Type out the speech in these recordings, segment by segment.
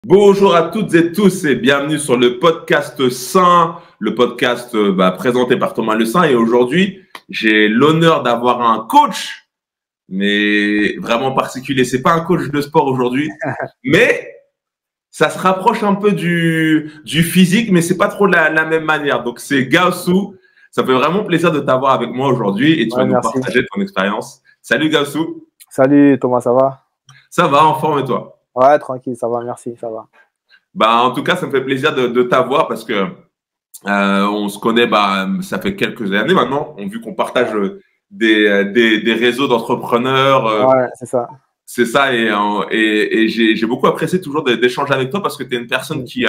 Bonjour à toutes et tous et bienvenue sur le podcast Sain, le podcast présenté par Thomas Le Sain. Et aujourd'hui, j'ai l'honneur d'avoir un coach, mais vraiment particulier. C'est pas un coach de sport aujourd'hui, mais ça se rapproche un peu du physique, mais c'est pas trop la même manière. Donc c'est Gaoussou. Ça fait vraiment plaisir de t'avoir avec moi aujourd'hui et tu vas nous partager ton expérience. Salut Gaoussou. Salut Thomas, ça va? Ça va, en forme et toi? Ouais, tranquille, ça va, merci, ça va. En tout cas, ça me fait plaisir de t'avoir parce que on se connaît, ça fait quelques années maintenant. Vu qu'on partage des réseaux d'entrepreneurs. Ouais, c'est ça. C'est ça, et j'ai beaucoup apprécié toujours d'échanger avec toi parce que tu es une personne qui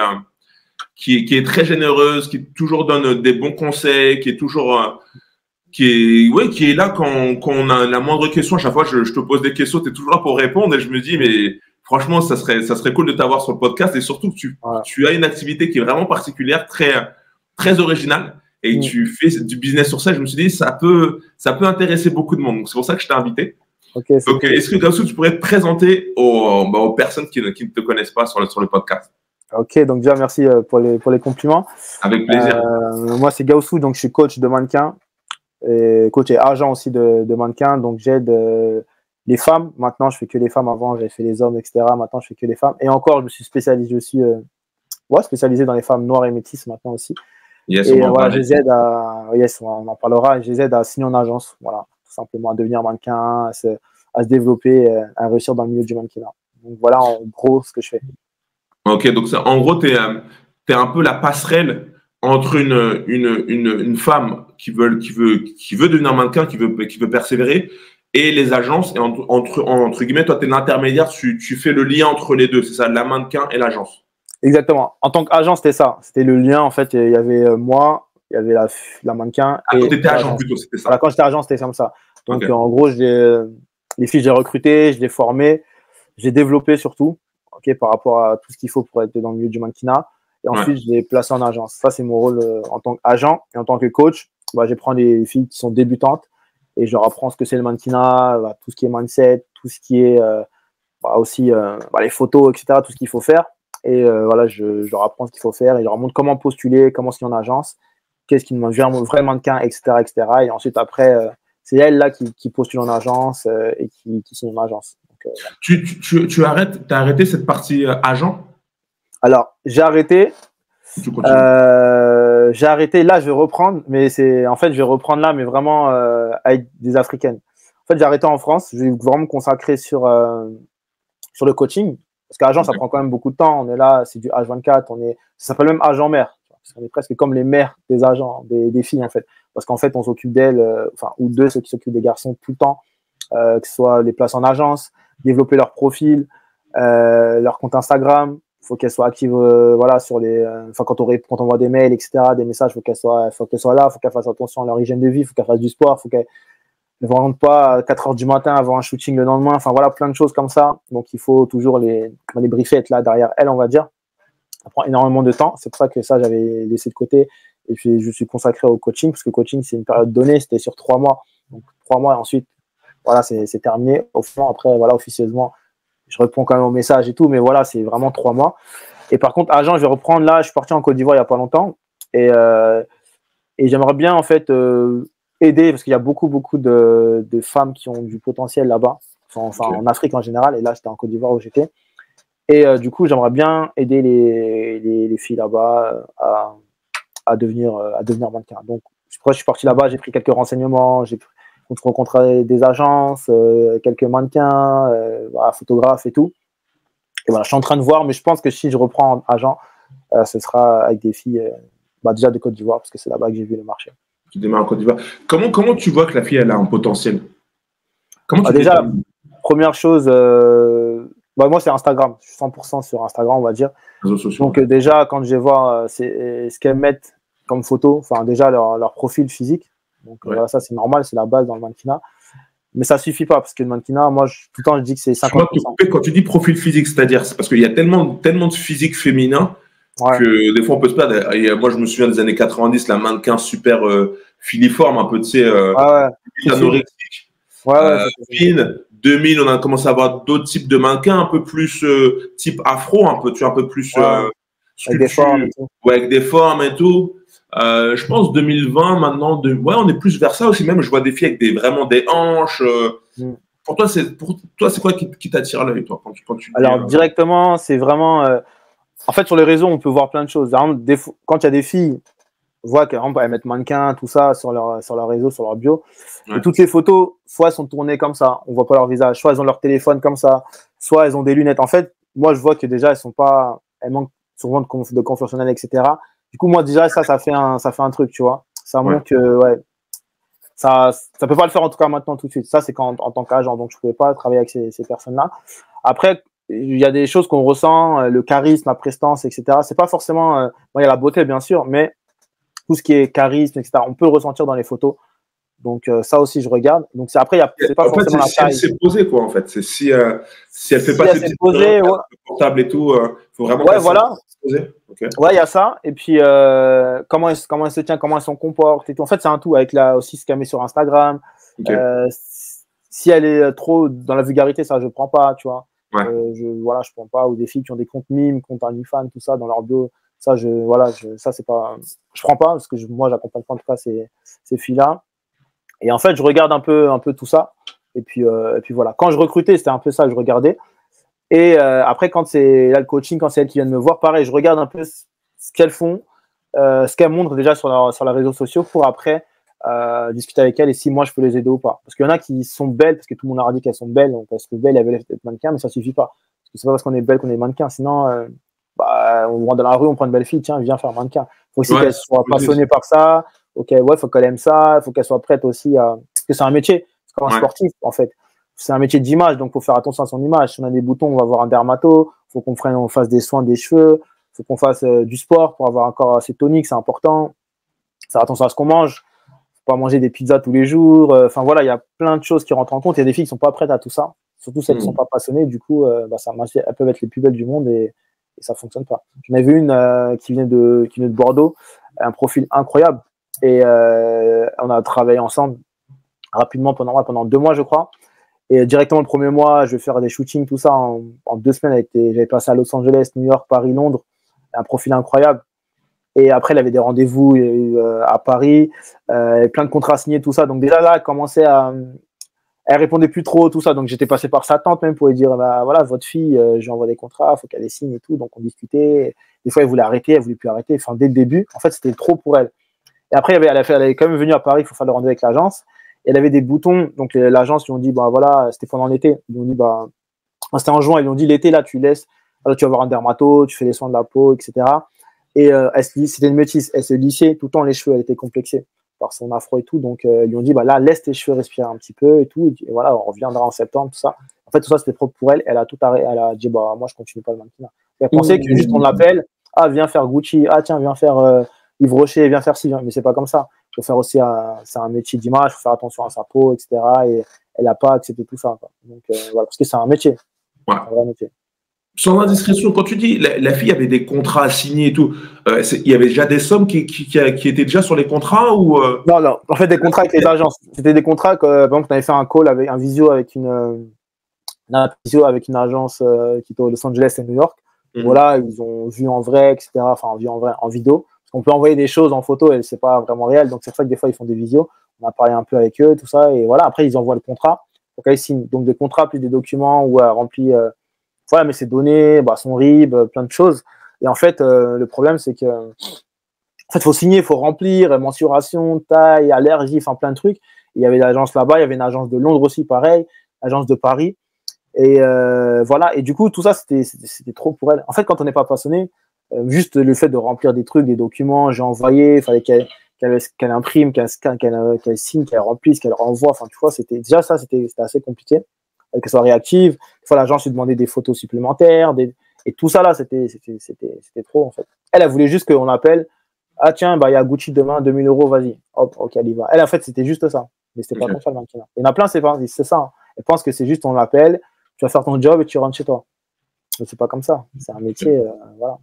est très généreuse, qui toujours donne des bons conseils, qui est toujours qui est là quand on a la moindre question. À chaque fois, je te pose des questions, tu es toujours là pour répondre et je me dis, mais franchement, ça serait cool de t'avoir sur le podcast et surtout que tu as une activité qui est vraiment particulière, très originale et tu fais du business sur ça. Je me suis dit, ça peut intéresser beaucoup de monde. Donc, c'est pour ça que je t'ai invité. Okay, donc, est-ce que Gaoussou, tu pourrais te présenter aux personnes qui ne te connaissent pas sur le podcast? Ok, donc déjà, merci pour les compliments. Avec plaisir. Moi, c'est Gaoussou, donc je suis coach de mannequin et coach et agent aussi de mannequin. Donc, j'aide les femmes. Maintenant, je fais que les femmes. Avant, j'avais fait les hommes, etc. Maintenant, je fais que les femmes. Et encore, je me suis spécialisé aussi, spécialisé dans les femmes noires et métisses maintenant aussi. Yes, et voilà, je les aide on en parlera. Je les aide à signer en agence. Voilà, tout simplement à devenir mannequin, à se développer, à réussir dans le milieu du mannequinat. Donc voilà, en gros, ce que je fais. Ok, donc en gros, tu es un peu la passerelle entre une femme qui veut devenir mannequin, qui veut persévérer, et les agences. Et entre guillemets, toi, tu es l'intermédiaire, tu fais le lien entre les deux. C'est ça, la mannequin et l'agence. Exactement. En tant qu'agent, c'était ça. C'était le lien, en fait. Il y avait moi, il y avait la mannequin. Ah, quand tu étais agent plutôt, c'était ça. Voilà, quand j'étais agent, c'était comme ça. Donc, en gros, les filles, j'ai recruté, je les formé, j'ai développé surtout, par rapport à tout ce qu'il faut pour être dans le milieu du mannequinat. Et ensuite, je les place en agence. Ça, c'est mon rôle en tant qu'agent. Et en tant que coach, je prends des filles qui sont débutantes et je leur apprends ce que c'est le mannequinat, tout ce qui est mindset, tout ce qui est aussi les photos, etc., tout ce qu'il faut faire. Et je leur apprends ce qu'il faut faire et je leur montre comment postuler, comment signer en agence, qu'est-ce qui demande un vrai mannequin, etc., etc. Et ensuite, après, c'est elle là qui postule en agence et qui signe en agence. Donc, t'as arrêté cette partie agent? Alors, j'ai arrêté. J'ai arrêté. Là, je vais reprendre, mais je vais reprendre là, mais vraiment avec des Africaines. En fait, j'ai arrêté en France. Je vais vraiment me consacrer sur le coaching. Parce qu'agent, ça prend quand même beaucoup de temps. On est là, c'est du H24. Ça s'appelle même agent-mère. Parce qu'on est presque comme les mères des agents, des filles, en fait. Parce qu'en fait, on s'occupe d'elles, ou d'eux, ceux qui s'occupent des garçons tout le temps, que ce soit les places en agence, développer leur profil, leur compte Instagram. Il faut qu'elles soient actives, sur quand on voit des mails, etc., des messages, il faut qu'elles soient là, il faut qu'elles fassent attention à leur hygiène de vie, il faut qu'elles fassent du sport, il faut qu'elles ne rentrent pas à 4 heures du matin avant un shooting le lendemain. Enfin, voilà, plein de choses comme ça. Donc, il faut toujours les briefer, être là derrière elles, on va dire. Ça prend énormément de temps. C'est pour ça que ça, j'avais laissé de côté. Et puis, je suis consacré au coaching, parce que le coaching, c'est une période donnée. C'était sur 3 mois. Donc, 3 mois, et ensuite, voilà, c'est terminé. Au fond, après, voilà, officieusement, je réponds quand même aux messages et tout. Mais voilà, c'est vraiment 3 mois. Et par contre, agent, je vais reprendre là. Je suis parti en Côte d'Ivoire il n'y a pas longtemps. Et j'aimerais bien, en fait, aider, parce qu'il y a beaucoup de femmes qui ont du potentiel là-bas, en Afrique en général, et là j'étais en Côte d'Ivoire où j'étais, et du coup j'aimerais bien aider les filles là-bas à devenir mannequin. Donc je suis parti là-bas, j'ai pris quelques renseignements, j'ai rencontré des agences, quelques mannequins, photographes et tout, et voilà, je suis en train de voir, mais je pense que si je reprends agent, ce sera avec des filles déjà de Côte d'Ivoire, parce que c'est là-bas que j'ai vu le marché. Tu démarres en Côte d'Ivoire. Comment tu vois que la fille elle a un potentiel? Déjà, première chose, moi c'est Instagram. Je suis 100% sur Instagram, on va dire. Réseaux sociaux. Donc déjà, quand je vais voir ce qu'elles mettent comme photo, déjà leur profil physique. Donc voilà, ça c'est normal, c'est la base dans le mannequinat. Mais ça suffit pas, parce que le mannequinat, moi tout le temps je dis que c'est 50%. Quand tu dis profil physique, c'est-à-dire, c'est parce qu'il y a tellement de physique féminin. Ouais. Que des fois on peut se perdre. Et moi je me souviens des années 90, la mannequin super filiforme, un peu anorexique, fine, 2000, on a commencé à avoir d'autres types de mannequins, un peu plus type afro, un peu, tu vois, un peu plus avec des formes et tout. Ouais, avec des formes et tout. Je pense 2020, maintenant, ouais, on est plus vers ça aussi. Même, je vois des filles avec vraiment des hanches. Pour toi, c'est quoi qui t'attire l'œil, toi, quand tu Alors, directement, c'est vraiment. En fait, sur les réseaux, on peut voir plein de choses. Par exemple, quand il y a des filles, on voit qu'elles mettent mannequin, tout ça, sur leur réseau, sur leur bio. Ouais. Et toutes les photos, soit elles sont tournées comme ça, on voit pas leur visage, soit elles ont leur téléphone comme ça, soit elles ont des lunettes. En fait, moi, je vois que déjà, elles manquent souvent de confiance en elles, etc. Du coup, moi, déjà, ça fait un truc, tu vois. Ça montre que, ouais, ça peut pas le faire en tout cas maintenant tout de suite. Ça, c'est en tant qu'agent, donc je pouvais pas travailler avec ces personnes-là. Après, il y a des choses qu'on ressent, le charisme, la prestance, etc. C'est pas forcément, il y a la beauté bien sûr, mais tout ce qui est charisme, etc. On peut le ressentir dans les photos. Donc ça aussi je regarde. Donc après c'est pas forcément la taille. Si elle s'est posée quoi en fait. C'est si elle fait pas ses petites portables et tout, faut vraiment. Ouais voilà. Okay. Ouais il y a ça. Et puis comment elle se tient, comment elle se comporte et tout. En fait c'est un tout avec aussi ce qu'elle met sur Instagram. Okay. Si elle est trop dans la vulgarité, ça je prends pas, tu vois. Ouais. Je prends pas. Ou des filles qui ont des comptes mimes, comptes OnlyFans, tout ça dans leur bio. Ça ça c'est pas, je prends pas parce que moi j'accompagne pas en tout cas ces filles-là. Et en fait je regarde un peu tout ça. Et puis voilà. Quand je recrutais, c'était un peu ça que je regardais. Et après quand c'est là le coaching, quand c'est elles qui viennent me voir, pareil, je regarde un peu ce qu'elles font, ce qu'elles montrent déjà sur les réseaux sociaux pour après discuter avec elles et si moi je peux les aider ou pas. Parce qu'il y en a qui sont belles, parce que tout le monde a dit qu'elles sont belles, donc parce que belles, elles veulent être mannequins, mais ça suffit pas. Parce que c'est pas parce qu'on est belle qu'on est mannequin, sinon on rentre dans la rue, on prend une belle fille, tiens, viens faire mannequin. Il faut aussi qu'elle soit passionnée par ça, faut qu'elle aime ça, il faut qu'elle soit prête aussi à. Parce que c'est un métier, c'est comme un sportif en fait. C'est un métier d'image, donc il faut faire attention à son image. Si on a des boutons, on va voir un dermato, il faut qu'on fasse des soins des cheveux, il faut qu'on fasse du sport pour avoir un corps assez tonique, c'est important. Faire attention à ce qu'on mange. Pas manger des pizzas tous les jours. Enfin voilà, il y a plein de choses qui rentrent en compte. Il y a des filles qui sont pas prêtes à tout ça, surtout celles qui sont pas passionnées. Du coup, elles peuvent être les plus belles du monde et ça fonctionne pas. J'en ai vu une qui venait de Bordeaux, un profil incroyable et on a travaillé ensemble rapidement pendant 2 mois, je crois. Et directement le premier mois, je vais faire des shootings, tout ça en 2 semaines. J'avais passé à Los Angeles, New York, Paris, Londres. Un profil incroyable. Et après, elle avait des rendez-vous à Paris, plein de contrats signés, tout ça. Donc déjà là, elle commençait elle répondait plus trop, tout ça. Donc j'étais passé par sa tante même pour lui dire, voilà, votre fille, je lui envoie des contrats, il faut qu'elle les signe et tout. Donc on discutait. Des fois, elle voulait arrêter, elle voulait plus arrêter. Enfin, dès le début, en fait, c'était trop pour elle. Et après, elle est quand même venue à Paris, il faut faire le rendez-vous avec l'agence. Et elle avait des boutons. Donc l'agence lui ont dit, voilà, c'était pendant l'été. Ils lui ont dit, c'était en juin. Ils lui ont dit, l'été là, tu laisses. Alors, tu vas voir un dermato, tu fais les soins de la peau, etc. Et c'était une métisse, elle se lissait tout le temps les cheveux, elle était complexée par son afro et tout, donc ils lui ont dit là laisse tes cheveux respirer un petit peu et tout, et voilà, on reviendra en septembre, tout ça. En fait tout ça c'était propre pour elle, elle a tout arrêté, elle a dit moi je continue pas le mannequinat. Elle pensait que juste on l'appelle, viens faire Gucci, tiens viens faire Yves Rocher, viens faire ci, mais c'est pas comme ça. Il faut faire aussi c'est un métier d'image, il faut faire attention à sa peau, etc. Et elle a pas accepté tout ça, quoi. Donc voilà, parce que c'est un métier, c'est un vrai métier. Sans indiscrétion, quand tu dis la fille avait des contrats à signer et tout, il y avait déjà des sommes qui étaient déjà sur les contrats ou Non, en fait des contrats avec les agences. C'était des contrats que, par exemple, on avait fait un call avec un visio avec une agence qui était à Los Angeles et New York. Voilà, ils ont vu en vrai, etc. Enfin, vu en vrai, en vidéo. Parce qu'on peut envoyer des choses en photo et c'est pas vraiment réel. Donc c'est pour ça que des fois ils font des visios. On a parlé un peu avec eux, tout ça, et voilà. Après ils envoient le contrat. Donc ils signent donc des contrats plus des documents où elle remplit. Voilà, mais ses données, son RIB, plein de choses. Et en fait, le problème, c'est que en fait, faut signer, il faut remplir, mensuration, taille, allergie, enfin plein de trucs. Il y avait l'agence là-bas, il y avait une agence de Londres aussi, pareil, agence de Paris. Et voilà. Et du coup, tout ça, c'était trop pour elle. En fait, quand on n'est pas passionné, juste le fait de remplir des trucs, des documents, j'ai envoyé, il fallait qu'elle imprime, qu'elle signe, qu'elle remplisse, qu'elle renvoie. Enfin, tu vois, c'était assez compliqué. Qu'elle soit réactive. Des fois, l'agence lui demandait des photos supplémentaires. Et tout ça, là, c'était trop, en fait. Elle voulait juste qu'on appelle. Tiens, il y a Gucci demain, 2000 €, vas-y. Hop, ok, elle y va. Elle, en fait, c'était juste ça. Mais c'était pas comme ça, le mannequinat. Il y en a plein, c'est ça. Hein. Elle pense que c'est juste, on l'appelle, tu vas faire ton job et tu rentres chez toi. Mais c'est pas comme ça. C'est un métier, voilà.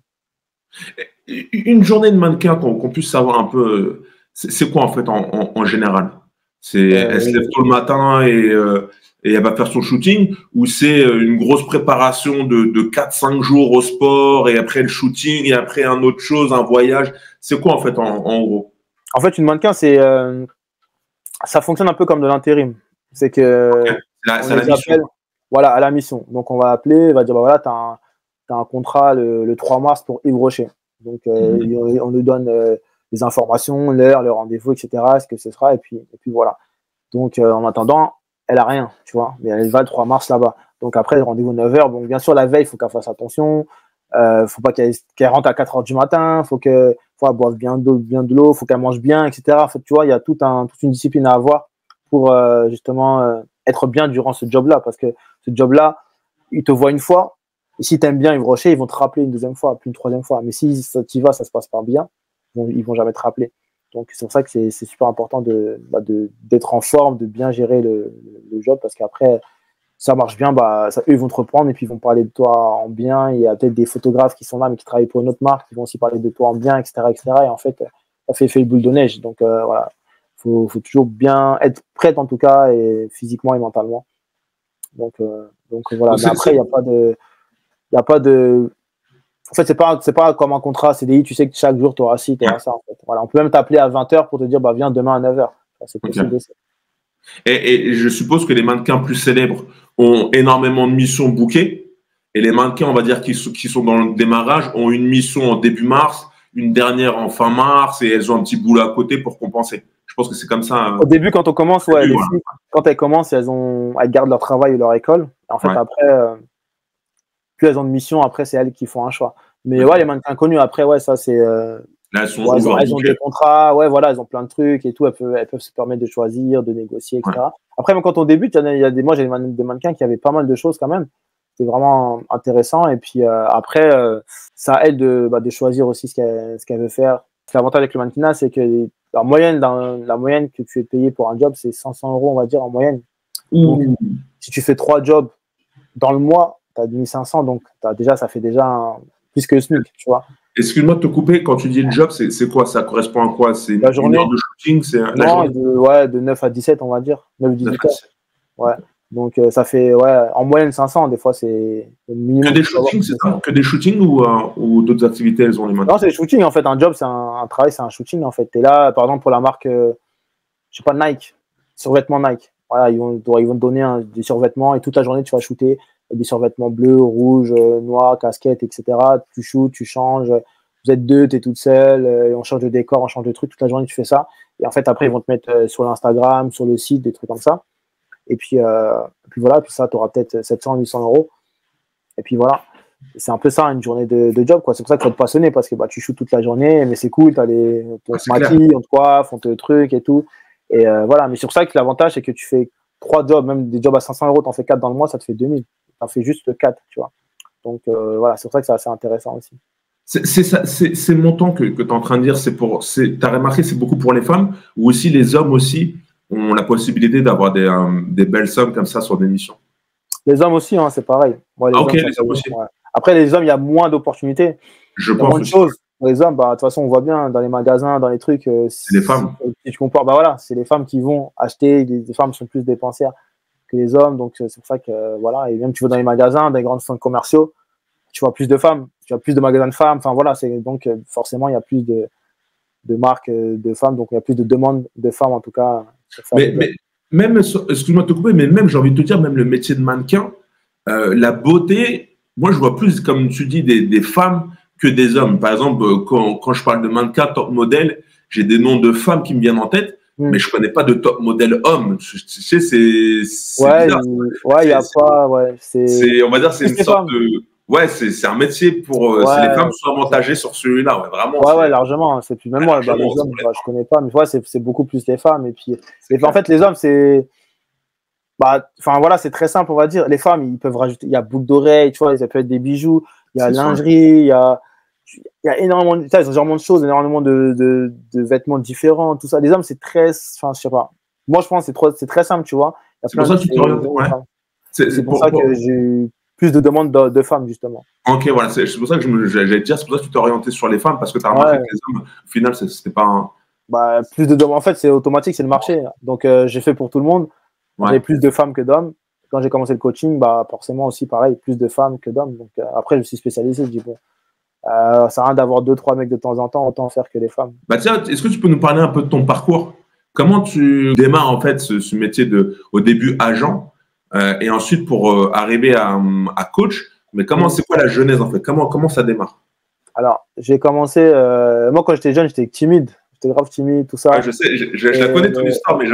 Une journée de mannequin, qu'on puisse savoir un peu, c'est quoi, en fait, en général? Elle se lève tôt le matin et elle va faire son shooting, ou c'est une grosse préparation de 4-5 jours au sport et après le shooting et après un autre chose, un voyage. C'est quoi en fait en gros? En fait, une mannequin, ça fonctionne un peu comme de l'intérim. C'est que c'est la mission. Voilà, à la mission. Donc on va appeler, on va dire bah voilà, t'as un contrat le 3 mars pour Yves Rocher. Donc on nous donne les informations, l'heure, le rendez-vous, etc. Ce que ce sera et puis voilà. Donc en attendant, elle a rien, tu vois, mais elle va le 3 mars là-bas. Donc après, le rendez-vous 9h. Donc bien sûr, la veille, il faut qu'elle fasse attention. Faut pas qu'elle rentre à 4h du matin. Faut qu'elle boive bien de l'eau. Faut qu'elle mange bien, etc. En fait, tu vois, il y a toute une discipline à avoir pour justement être bien durant ce job-là. Parce que ce job-là, ils te voient une fois. Et si tu aimes bien Yves Rocher, ils vont te rappeler une deuxième fois, puis une troisième fois. Mais si tu y vas, ça se passe pas bien, ils vont jamais te rappeler. Donc c'est pour ça que c'est super important d'être en forme, de bien gérer le job, parce qu'après ça marche bien, eux ils vont te reprendre et puis ils vont parler de toi en bien. Il y a peut-être des photographes qui sont là mais qui travaillent pour une autre marque, qui vont aussi parler de toi en bien, etc., etc. Et en fait ça fait effet boule de neige. Donc voilà, faut toujours bien être prête en tout cas, et physiquement et mentalement. Donc voilà. Mais après il y a pas de En fait, c'est pas comme un contrat CDI, tu sais que chaque jour, tu auras ci, tu auras ça. En fait. Voilà, on peut même t'appeler à 20h pour te dire, bah, viens demain à 9h. C'est possible aussi. Et je suppose que les mannequins plus célèbres ont énormément de missions bookées. Et les mannequins, on va dire, qui sont dans le démarrage, ont une mission en début mars, une dernière en fin mars, et elles ont un petit boulot à côté pour compenser. Je pense que c'est comme ça. Au début, quand on commence, les filles, quand elles commencent, elles gardent leur travail ou leur école. En fait, après, plus elles ont de mission, après, c'est elles qui font un choix. Mais les mannequins connus, après, ça, c'est. Là, elles ont des contrats, voilà, elles ont plein de trucs et tout. Elles peuvent se permettre de choisir, de négocier, etc. Après, même quand on débute, moi, j'ai des mannequins qui avaient pas mal de choses quand même. C'était vraiment intéressant. Et puis après, ça aide de choisir aussi ce qu'elle veut faire. L'avantage avec le mannequinat, c'est que la moyenne que tu es payé pour un job, c'est 500 €, on va dire, en moyenne. Donc, si tu fais 3 jobs dans le mois, tu as 1500, donc ça fait déjà plus que SMIC, tu vois. Excuse-moi de te couper, quand tu dis le job, c'est quoi? Ça correspond à quoi? C'est la journée. Une heure de shooting? La journée de 9 à 17, on va dire. 9-18 heures. Ouais. Donc ça fait en moyenne 500, des fois c'est le minimum. Que des shootings, c'est ça? Que des shootings ou d'autres activités, elles ont les mains? Non, c'est des shootings en fait. Un job, c'est un travail, c'est un shooting en fait. Tu es là, par exemple, pour la marque, je sais pas, Nike, survêtements Nike. Voilà, ils vont te donner des survêtements et toute la journée tu vas shooter des survêtements bleus, rouges, noirs, casquettes, etc. Tu shootes, tu changes. Vous êtes deux, tu es toute seule, et on change de décor, on change de trucs, toute la journée tu fais ça. Et en fait, après, ils vont te mettre sur l'Instagram, sur le site, des trucs comme ça. Et puis voilà, puis ça, tu auras peut-être 700-800 €. Et puis voilà, c'est un peu ça, une journée de job, quoi. C'est pour ça qu'il faut être passionné, parce que tu shootes toute la journée, mais c'est cool, on te maquille, on te coiffe, on te truc et tout. Et voilà, mais c'est pour ça que l'avantage, c'est que tu fais 3 jobs, même des jobs à 500 €, tu en fais 4 dans le mois, ça te fait 2000. Tu en fais juste 4, tu vois. Donc voilà, c'est pour ça que c'est assez intéressant aussi. Ces montants que tu es en train de dire, tu as remarqué, c'est beaucoup pour les femmes, ou aussi les hommes aussi ont la possibilité d'avoir des belles sommes comme ça sur des missions? Les hommes aussi, c'est pareil. Les hommes aussi. Ouais. Après, les hommes, il y a moins d'opportunités. Je pense. Moins de choses. Pour les hommes, de toute façon, on voit bien dans les magasins, dans les trucs. C'est les femmes. Si tu compares, voilà, c'est les femmes qui vont acheter. Les femmes sont plus dépensières que les hommes. Donc, c'est pour ça que, voilà. Et même, tu vas dans les magasins, dans les grands centres commerciaux, tu vois plus de femmes. Tu as plus de magasins de femmes. Enfin, voilà. Donc, forcément, il y a plus de marques de femmes. Donc, il y a plus de demandes de femmes, en tout cas. Mais même, excuse-moi de te couper, mais même, j'ai envie de te dire, même le métier de mannequin, la beauté, moi, je vois plus, comme tu dis, des femmes que des hommes. Par exemple, quand je parle de mannequin top modèle, j'ai des noms de femmes qui me viennent en tête, mais je connais pas de top modèle homme. Tu sais, c'est bizarre. Ouais, il y a pas, on va dire, c'est une sorte de. Ouais, c'est un métier pour. C'est les femmes sont avantagées sur celui-là, vraiment. Ouais, largement. C'est plus même moi, les hommes, je connais pas, mais c'est beaucoup plus les femmes. Et puis, en fait, les hommes, c'est. Enfin voilà, c'est très simple, on va dire. Les femmes, ils peuvent rajouter. Il y a boucles d'oreilles, tu vois, ça peut être des bijoux. Il y a lingerie, il y a énormément de choses, énormément de vêtements différents, tout ça. Les hommes, c'est très. Enfin, je sais pas. Moi, je pense que c'est très simple, tu vois. C'est pour ça que tu t'orientes. C'est pour ça que j'ai eu plus de demandes de femmes, justement. Ok, voilà. C'est pour ça que j'allais te dire, c'est pour ça que tu t'es orienté sur les femmes, parce que tu as remarqué que les hommes, au final, c'était pas Bah, plus de en fait, c'est automatique, c'est le marché. Donc, j'ai fait pour tout le monde. Ouais. J'avais plus de femmes que d'hommes. Quand j'ai commencé le coaching, bah, forcément aussi, pareil, plus de femmes que d'hommes. Donc, après, je me suis spécialisé. Je dis, bon, ça sert à rien d'avoir 2-3 mecs de temps en temps, autant faire que les femmes. Bah, tiens, est-ce que tu peux nous parler un peu de ton parcours? Comment tu démarres, en fait, ce métier au début, agent, et ensuite pour arriver à coach? Mais c'est quoi la genèse, en fait? Comment ça démarre? Alors, j'ai commencé, moi, quand j'étais jeune, j'étais timide. J'étais grave timide, tout ça. Ouais, je sais, je la connais ton histoire, mais j'ai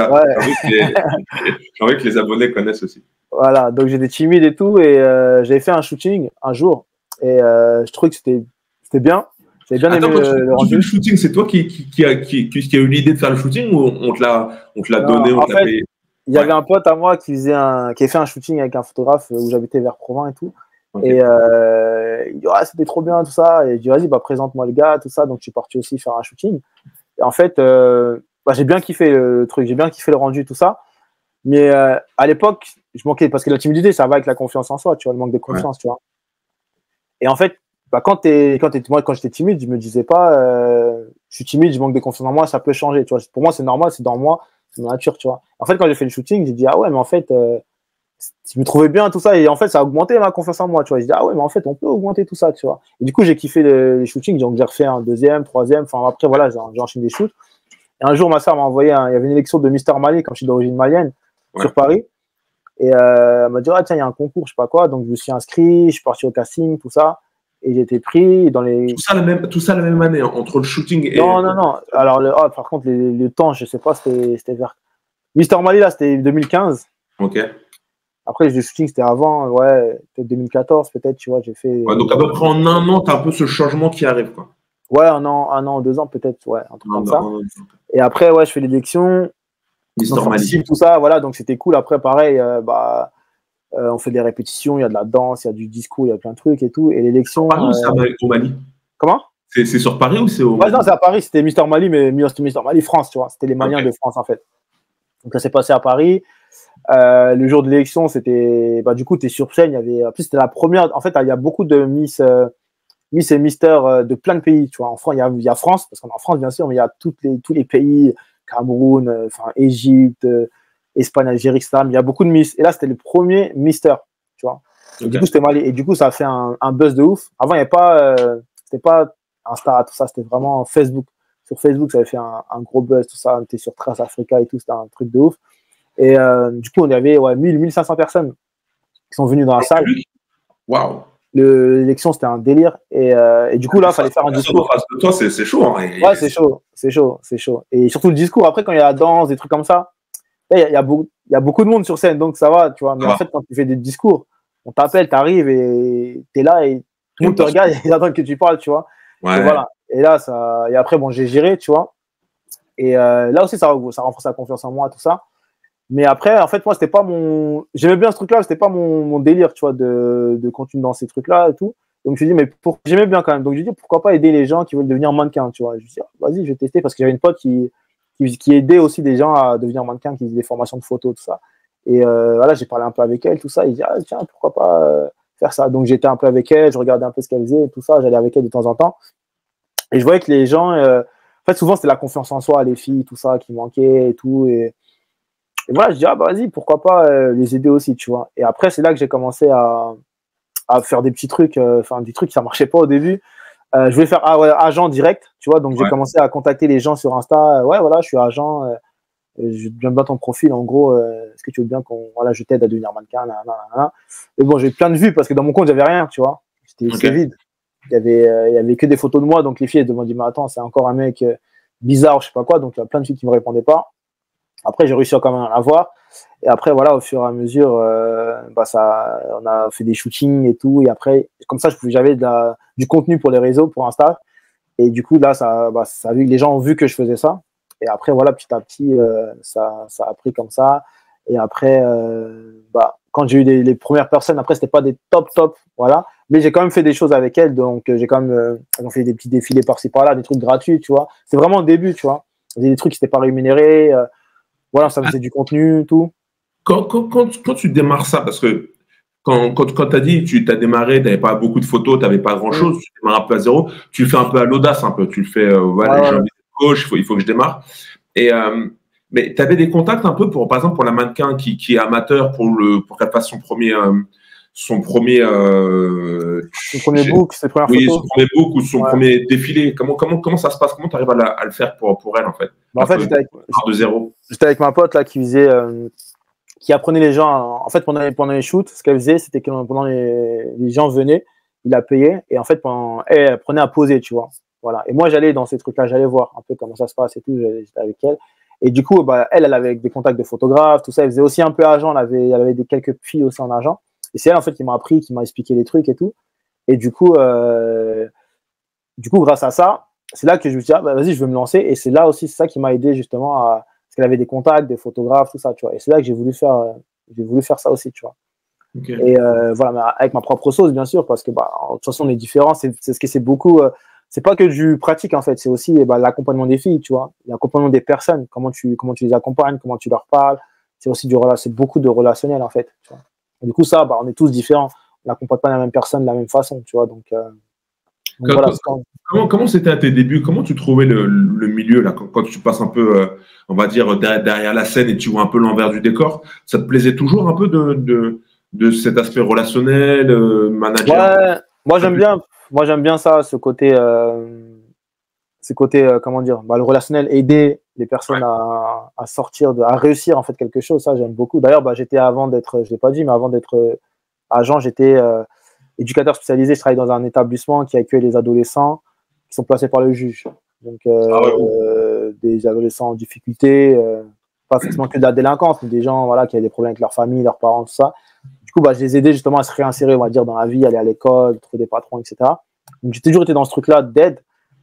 envie que les abonnés connaissent aussi. Voilà, donc j'étais timide et tout, et j'avais fait un shooting un jour, et je trouvais que c'était bien. J'avais bien aimé le rendu. Le shooting, c'est toi qui a eu l'idée de faire le shooting, ou on te l'a donné, on t'a payé? Il y avait un pote à moi qui avait fait un shooting avec un photographe où j'habitais vers Provins et tout. Okay. Et il dit, ah, c'était trop bien, tout ça. Et je dis, vas-y, bah, présente-moi le gars, tout ça. Donc, je suis parti aussi faire un shooting. Et en fait, j'ai bien kiffé le truc, j'ai bien kiffé le rendu, tout ça. Mais à l'époque, je manquais, parce que la timidité, ça va avec la confiance en soi, tu vois, le manque de confiance, tu vois. Et en fait, bah, quand j'étais timide, je me disais pas, je suis timide, je manque de confiance en moi, ça peut changer, tu vois. Pour moi, c'est normal, c'est dans moi, c'est ma nature, tu vois. En fait, quand j'ai fait le shooting, j'ai dit, ah ouais, mais en fait, je me trouvais bien, tout ça, et en fait, ça a augmenté ma confiance en moi, tu vois. Je dis, ah ouais, mais en fait, on peut augmenter tout ça, tu vois. Et du coup, j'ai kiffé les shootings, donc j'ai refait un deuxième, troisième, enfin, après, voilà, j'ai enchaîné des shoots. Et un jour, ma soeur m'a envoyé, il y avait une élection de Mister Mali, comme je suis d'origine malienne, sur Paris. Et elle m'a dit, ah tiens, il y a un concours, je sais pas quoi, donc je me suis inscrit, je suis parti au casting, tout ça. Et j'ai été pris dans les. Tout ça la même année, hein, entre le shooting et. Non. Alors, par contre, le temps, je sais pas, c'était vers. Mister Mali, là, c'était 2015. Ok. Après, le shooting, c'était avant, ouais, peut-être 2014, peut-être, tu vois, j'ai fait. Ouais, donc, à peu près en un an, tu as un peu ce changement qui arrive, quoi. Ouais, un an, 2 ans, peut-être, ouais, un truc comme ça. Et après, ouais, je fais l'élection. Mister Mali. Tout ça, voilà, donc c'était cool. Après, pareil, on fait des répétitions, il y a de la danse, il y a du discours, il y a plein de trucs et tout. Et l'élection. Paris ou c'est au Mali? Comment? C'est sur Paris ou c'est au Mali? Ouais, non, c'est à Paris, c'était Mister Mali, mais Mister Mali France, tu vois. C'était les Maliens de France, en fait. Donc ça s'est passé à Paris. Le jour de l'élection, c'était. Bah, du coup, tu es sur scène. En plus, c'était la première. En fait, il y a beaucoup de Miss et Mister de plein de pays, tu vois. En France, il y a France, parce qu'on est en France, bien sûr, mais il y a tous les pays, Cameroun, Égypte. Espagne, Algérie, etc. Mais il y a beaucoup de Miss. Et là, c'était le premier Mister, tu vois. Et du coup, c'était Mali. Et du coup, ça a fait un buzz de ouf. Avant, il n'y avait pas, c'était pas Insta, tout ça, c'était vraiment Facebook. Sur Facebook, ça avait fait un gros buzz, tout ça. On était sur Trace Africa et tout, c'était un truc de ouf. Et du coup, on avait 1500 personnes qui sont venues dans la salle. Waouh! L'élection, c'était un délire. Et du coup, là, il fallait faire un discours. Toi, c'est chaud. Hein. Ouais, c'est chaud. Et surtout le discours. Après, quand il y a la danse, des trucs comme ça, il y a beaucoup de monde sur scène, donc ça va, tu vois. Mais en fait, quand tu fais des discours, on t'appelle, t'arrives et t'es là et tout le monde te regarde et ils attendent que tu parles, tu vois. Ouais. Et voilà. Et là, et après, bon, j'ai géré, tu vois. Et là aussi, ça renforce la confiance en moi, tout ça. Mais après, en fait, moi, c'était pas j'aimais bien ce truc-là, c'était pas mon délire, tu vois, de continuer dans ces trucs-là et tout. Donc, je me suis dit, mais j'aimais bien quand même. Donc, je me suis dit, pourquoi pas aider les gens qui veulent devenir mannequins, tu vois. Je me suis dit, vas-y, je vais tester parce que j'avais une pote qui aidait aussi des gens à devenir mannequin, qui faisait des formations de photos, tout ça. Et voilà, j'ai parlé un peu avec elle, tout ça. Il dit, ah, tiens, pourquoi pas faire ça. Donc, j'étais un peu avec elle, je regardais un peu ce qu'elle faisait, tout ça. J'allais avec elle de temps en temps. Et je voyais que les gens, en fait, souvent, c'était la confiance en soi, les filles, tout ça, qui manquait et tout. Et voilà, je dis, ah, bah, vas-y, pourquoi pas les aider aussi, tu vois. Et après, c'est là que j'ai commencé à faire des petits trucs, des trucs, ça marchait pas au début. Je voulais faire agent direct, tu vois, donc j'ai commencé à contacter les gens sur Insta. Ouais, voilà, je suis agent, j'aime bien ton profil, en gros, est-ce que tu veux bien je t'aide à devenir mannequin, Mais bon, j'ai plein de vues parce que dans mon compte, j'avais rien, tu vois, c'était vide. Il y avait que des photos de moi, donc les filles, elles me disaient, mais attends, c'est encore un mec bizarre, je sais pas quoi, donc il y a plein de filles qui me répondaient pas. Après, j'ai réussi quand même à l'avoir. Et après, voilà, au fur et à mesure, on a fait des shootings et tout. Et après, comme ça, j'avais du contenu pour les réseaux, pour Insta. Et du coup, là, les gens ont vu que je faisais ça. Et après, voilà, petit à petit, ça a pris comme ça. Et après, quand j'ai eu les premières personnes, après, c'était pas des top, voilà. Mais j'ai quand même fait des choses avec elles. Donc, j'ai quand même on fait des petits défilés par-ci, par-là, des trucs gratuits, tu vois. C'est vraiment le début, tu vois. Des trucs qui n'étaient pas rémunérés. Voilà, ça faisait du contenu, tout. Quand tu démarres ça, parce que quand tu as dit tu as démarré, tu n'avais pas beaucoup de photos, tu n'avais pas grand-chose, tu démarres un peu à zéro, tu le fais un peu à l'audace, un peu. Tu le fais, j'ai envie de coach, il faut que je démarre. Et, mais tu avais des contacts un peu pour, par exemple, pour la mannequin qui est amateur pour qu'elle fasse son premier book, ses premières oui, photos. son premier book ou son premier défilé. Comment ça se passe? Comment tu arrives à le faire pour elle, en fait? Bah, en fait, de zéro. J'étais avec ma pote là qui faisait, qui apprenait les gens. En fait, pendant les shoots, ce qu'elle faisait, c'était que pendant les gens venaient, il la payait et en fait, elle apprenait à poser, tu vois. Voilà. Et moi, j'allais dans ces trucs-là, j'allais voir un peu comment ça se passe et tout. J'étais avec elle. Et du coup, bah, elle avait des contacts de photographes, tout ça. Elle faisait aussi un peu agent. Elle avait quelques filles aussi en agent. Et c'est elle, en fait, qui m'a appris, qui m'a expliqué les trucs et tout. Et du coup, grâce à ça, c'est là que je me suis dit, ah, bah, vas-y, je veux me lancer. Et c'est là aussi, c'est ça qui m'a aidé justement parce qu'elle avait des contacts, des photographes, tout ça, tu vois. Et c'est là que j'ai voulu faire ça aussi, tu vois. Okay. Et voilà, avec ma propre sauce, bien sûr, parce que, bah, de toute façon, on est différents. C'est ce que c'est beaucoup. C'est pas que du pratique, en fait. C'est aussi l'accompagnement des filles, tu vois. L'accompagnement des personnes. Comment tu les accompagnes, comment tu leur parles. C'est aussi c'est beaucoup de relationnel, en fait. Tu vois. Et du coup, ça, bah, on est tous différents. On n'accompagne pas la même personne de la même façon, tu vois. Donc voilà. Comment c'était à tes débuts? Comment tu trouvais le milieu là, quand tu passes un peu, on va dire, derrière la scène et tu vois un peu l'envers du décor? Ça te plaisait toujours un peu de cet aspect relationnel, manager? Ouais, moi j'aime bien ça, ce côté, comment dire, bah, le relationnel, aider les personnes à sortir, à réussir en fait quelque chose, ça j'aime beaucoup. D'ailleurs, bah, avant d'être, je l'ai pas dit, mais avant d'être agent, j'étais éducateur spécialisé. Je travaille dans un établissement qui accueille les adolescents qui sont placés par le juge. Donc des adolescents en difficulté, pas forcément que de la délinquance, mais des gens voilà qui avaient des problèmes avec leur famille, leurs parents, tout ça. Du coup, bah, je les aidais justement à se réinsérer, on va dire, dans la vie, aller à l'école, trouver des patrons, etc. Donc j'ai toujours été dans ce truc-là d'aide.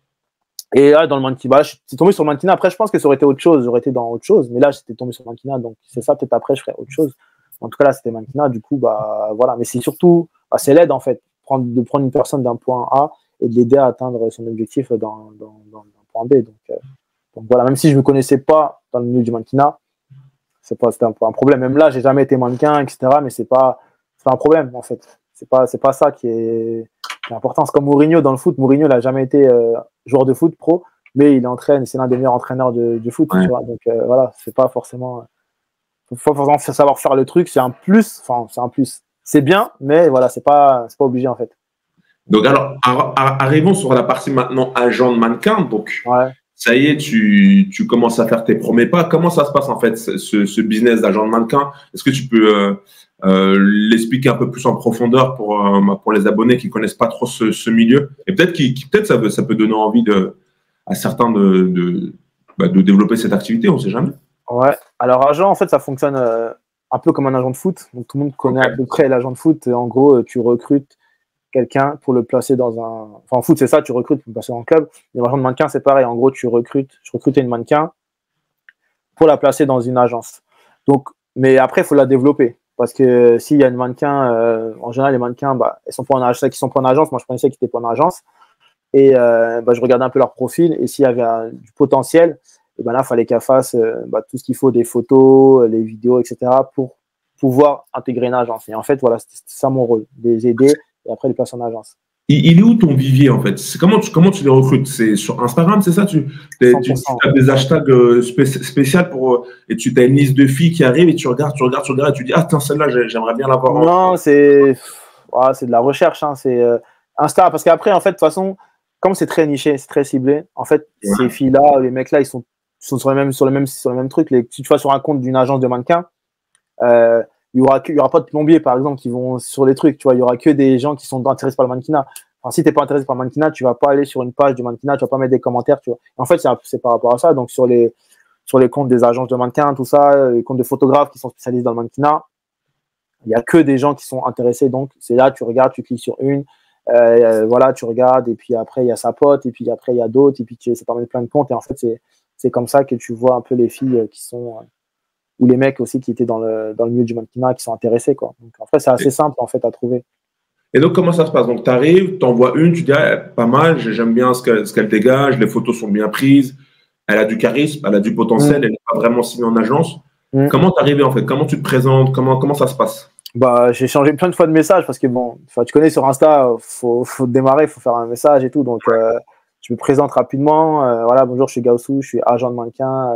Et là, dans le mannequinat, bah, je suis tombé sur le mannequinat. Après, je pense que ça aurait été autre chose, j'aurais été dans autre chose. Mais là, j'étais tombé sur le mannequinat, donc c'est ça. Peut-être après, je ferais autre chose. En tout cas, là, c'était mannequinat. Du coup, bah voilà. Mais c'est surtout, bah, c'est l'aide en fait, de prendre une personne d'un point A et de l'aider à atteindre son objectif dans un point B. Donc voilà, même si je ne me connaissais pas dans le milieu du mannequinat, c'était un peu un problème. Même là, j'ai jamais été mannequin, etc. Mais c'est pas un problème en fait. C'est pas ça qui est important. C'est comme Mourinho dans le foot. Mourinho n'a jamais été joueur de foot pro, mais il entraîne. C'est l'un des meilleurs entraîneurs du foot. Tu vois. Donc voilà, c'est pas forcément. Faut forcément savoir faire le truc. C'est un plus. Enfin, c'est un plus. C'est bien, mais voilà, c'est pas obligé en fait. Donc alors, arrivons sur la partie maintenant agent de mannequin. Donc. Ouais. Ça y est, tu commences à faire tes premiers pas. Comment ça se passe en fait, ce business d'agent de mannequin? Est-ce que tu peux l'expliquer un peu plus en profondeur pour les abonnés qui connaissent pas trop ce milieu? Et peut-être ça peut donner envie à certains de développer cette activité, on ne sait jamais. Ouais. Alors agent, en fait, ça fonctionne un peu comme un agent de foot. Donc tout le monde connaît à peu près l'agent de foot. En gros, tu recrutes quelqu'un pour le placer dans un. Enfin, en foot, c'est ça, tu recrutes pour le placer dans un club. Et en agent de mannequin, c'est pareil. En gros, je recrutais une mannequin pour la placer dans une agence. Donc, mais après, il faut la développer. Parce que s'il y a une mannequin, en général, les mannequins, bah, ils sont pas en agence. Ceux qui sont pas en agence, moi, je connaissais qui n'étaient pas en agence. Et bah, je regardais un peu leur profil. Et s'il y avait du potentiel, et ben là, il fallait qu'elle fasse tout ce qu'il faut, des photos, les vidéos, etc., pour pouvoir intégrer une agence. Et en fait, voilà, c'était ça mon rôle, les aider. Et après, les places en agence. Il est où ton vivier en fait? Comment tu les recrutes? C'est sur Instagram, c'est ça? Tu as des hashtags spéciaux et tu as une liste de filles qui arrivent et tu regardes et tu dis ah tiens celle-là j'aimerais bien l'avoir. Non, c'est de la recherche, hein, c'est Insta parce qu'après en fait de toute façon comme c'est très niché, c'est très ciblé, en fait ces filles-là, les mecs-là ils sont sur le même truc. Si tu vas sur un compte d'une agence de mannequins, il y aura pas de plombiers par exemple qui vont sur les trucs, tu vois, il y aura que des gens qui sont intéressés par le mannequinat. Enfin, si t'es pas intéressé par le mannequinat, tu vas pas aller sur une page du mannequinat, tu vas pas mettre des commentaires, tu vois. En fait, c'est par rapport à ça. Donc sur les comptes des agences de mannequins, tout ça, les comptes de photographes qui sont spécialisés dans le mannequinat, il y a que des gens qui sont intéressés. Donc c'est là, tu regardes, tu cliques sur une, voilà, tu regardes et puis après il y a sa pote et puis après il y a d'autres et puis ça permet plein de comptes et en fait c'est comme ça que tu vois un peu les filles qui sont ou les mecs aussi qui étaient dans le milieu du mannequinat qui sont intéressés, quoi. Donc en fait c'est assez simple en fait à trouver. Et donc, comment ça se passe? Donc, tu arrives, tu envoies une, tu dis ah, pas mal, j'aime bien ce qu'elle dégage, les photos sont bien prises, elle a du charisme, elle a du potentiel, elle n'est pas vraiment signée en agence. Comment tu arrives en fait? Comment tu te présentes? Comment ça se passe? Bah, j'ai changé plein de fois de message parce que bon, tu connais sur Insta, faut démarrer, faut faire un message et tout. Donc, je me présente rapidement. Voilà, bonjour, je suis Gaoussou, je suis agent de mannequin.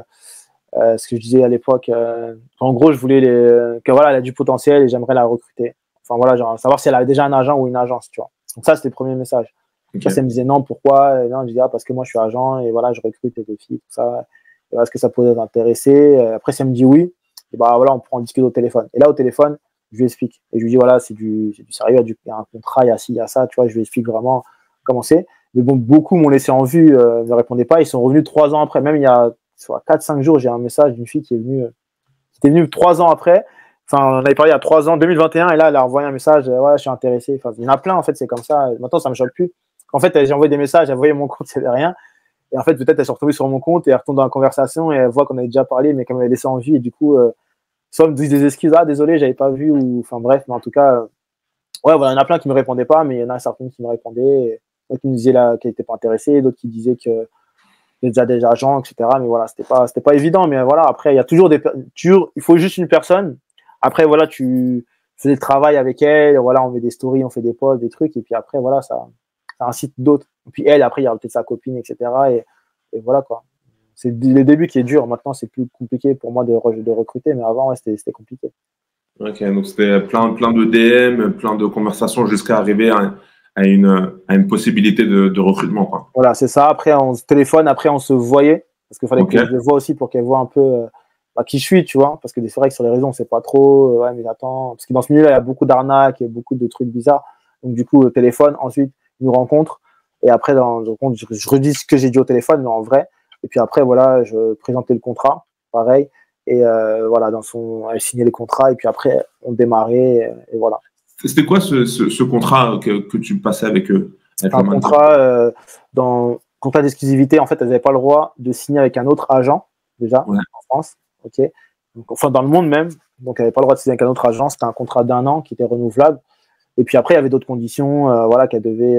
Ce que je disais à l'époque, en gros, je voulais que voilà, elle a du potentiel et j'aimerais la recruter. Enfin voilà, genre, savoir si elle avait déjà un agent ou une agence, tu vois. Donc ça, c'était le premier message. Okay. Ça me disait non, pourquoi? Et non, je disais parce que moi, je suis agent et voilà, je recrute des filles, tout ça. Et est-ce que ça pourrait t'intéresser? Après, si elle me dit oui, et bah voilà, on prend un discute au téléphone. Et là, au téléphone, je lui explique. Et je lui dis voilà, c'est du sérieux, il y a un contrat, il y a ci, il y a ça, tu vois. Je lui explique vraiment comment c'est. Mais bon, beaucoup m'ont laissé en vue, ne répondaient pas. Ils sont revenus 3 ans après. Même il y a 4-5 jours, j'ai un message d'une fille qui était venue 3 ans après. Enfin, on avait parlé il y a 3 ans, 2021, et là, elle a envoyé un message, ouais, je suis intéressé. Enfin, il y en a plein, en fait, c'est comme ça. Maintenant, ça me choque plus. En fait, j'ai envoyé des messages, elle voyait mon compte, il n'y avait rien. Et en fait, peut-être, elle s'est retrouvée sur mon compte et elle retourne dans la conversation et elle voit qu'on avait déjà parlé, mais qu'elle m'avait laissé en vue. Et du coup, soit elle me dit des excuses, ah, désolé, j'avais pas vu, ou, enfin, bref, mais en tout cas, ouais, voilà, il y en a plein qui me répondaient pas, mais il y en a certaines qui me répondaient. D'autres qui me disaient qu'elle n'était pas intéressée, d'autres qui disaient que il y a déjà des agents, etc. Mais voilà, c'était pas évident. Mais voilà, après, il y a toujours il faut juste une personne. Après, voilà, tu fais le travail avec elle. Voilà, on met des stories, on fait des posts, des trucs. Et puis après, voilà, ça incite d'autres. Et puis elle, après, il y a peut-être sa copine, etc. Et voilà, quoi. C'est le début qui est dur. Maintenant, c'est plus compliqué pour moi de recruter. Mais avant, ouais, c'était compliqué. Ok, donc c'était plein de DM, plein de conversations jusqu'à arriver à une possibilité de recrutement, quoi. Voilà, c'est ça. Après, on se téléphone, après, on se voyait. Parce qu'il fallait que je le voie aussi pour qu'elle voit un peu qui je suis, tu vois. Parce que c'est vrai que sur les réseaux, on ne sait pas trop. Ouais, mais attends. Parce que dans ce milieu-là, il y a beaucoup d'arnaques et beaucoup de trucs bizarres. Donc, du coup, téléphone, ensuite, nous rencontre. Et après, je redis ce que j'ai dit au téléphone, mais en vrai. Et puis après, voilà, je présentais le contrat, pareil. Et voilà, elle signait les contrats. Et puis après, on démarrait. Et voilà. C'était quoi ce contrat que tu passais avec eux? C'est un contrat contrat d'exclusivité. En fait, elles n'avaient pas le droit de signer avec un autre agent, déjà, en France. Ok. Donc, enfin, dans le monde même. Donc, elles n'avaient pas le droit de signer avec un autre agent. C'était un contrat d'1 an qui était renouvelable. Et puis après, il y avait d'autres conditions, voilà, qu'elle devait,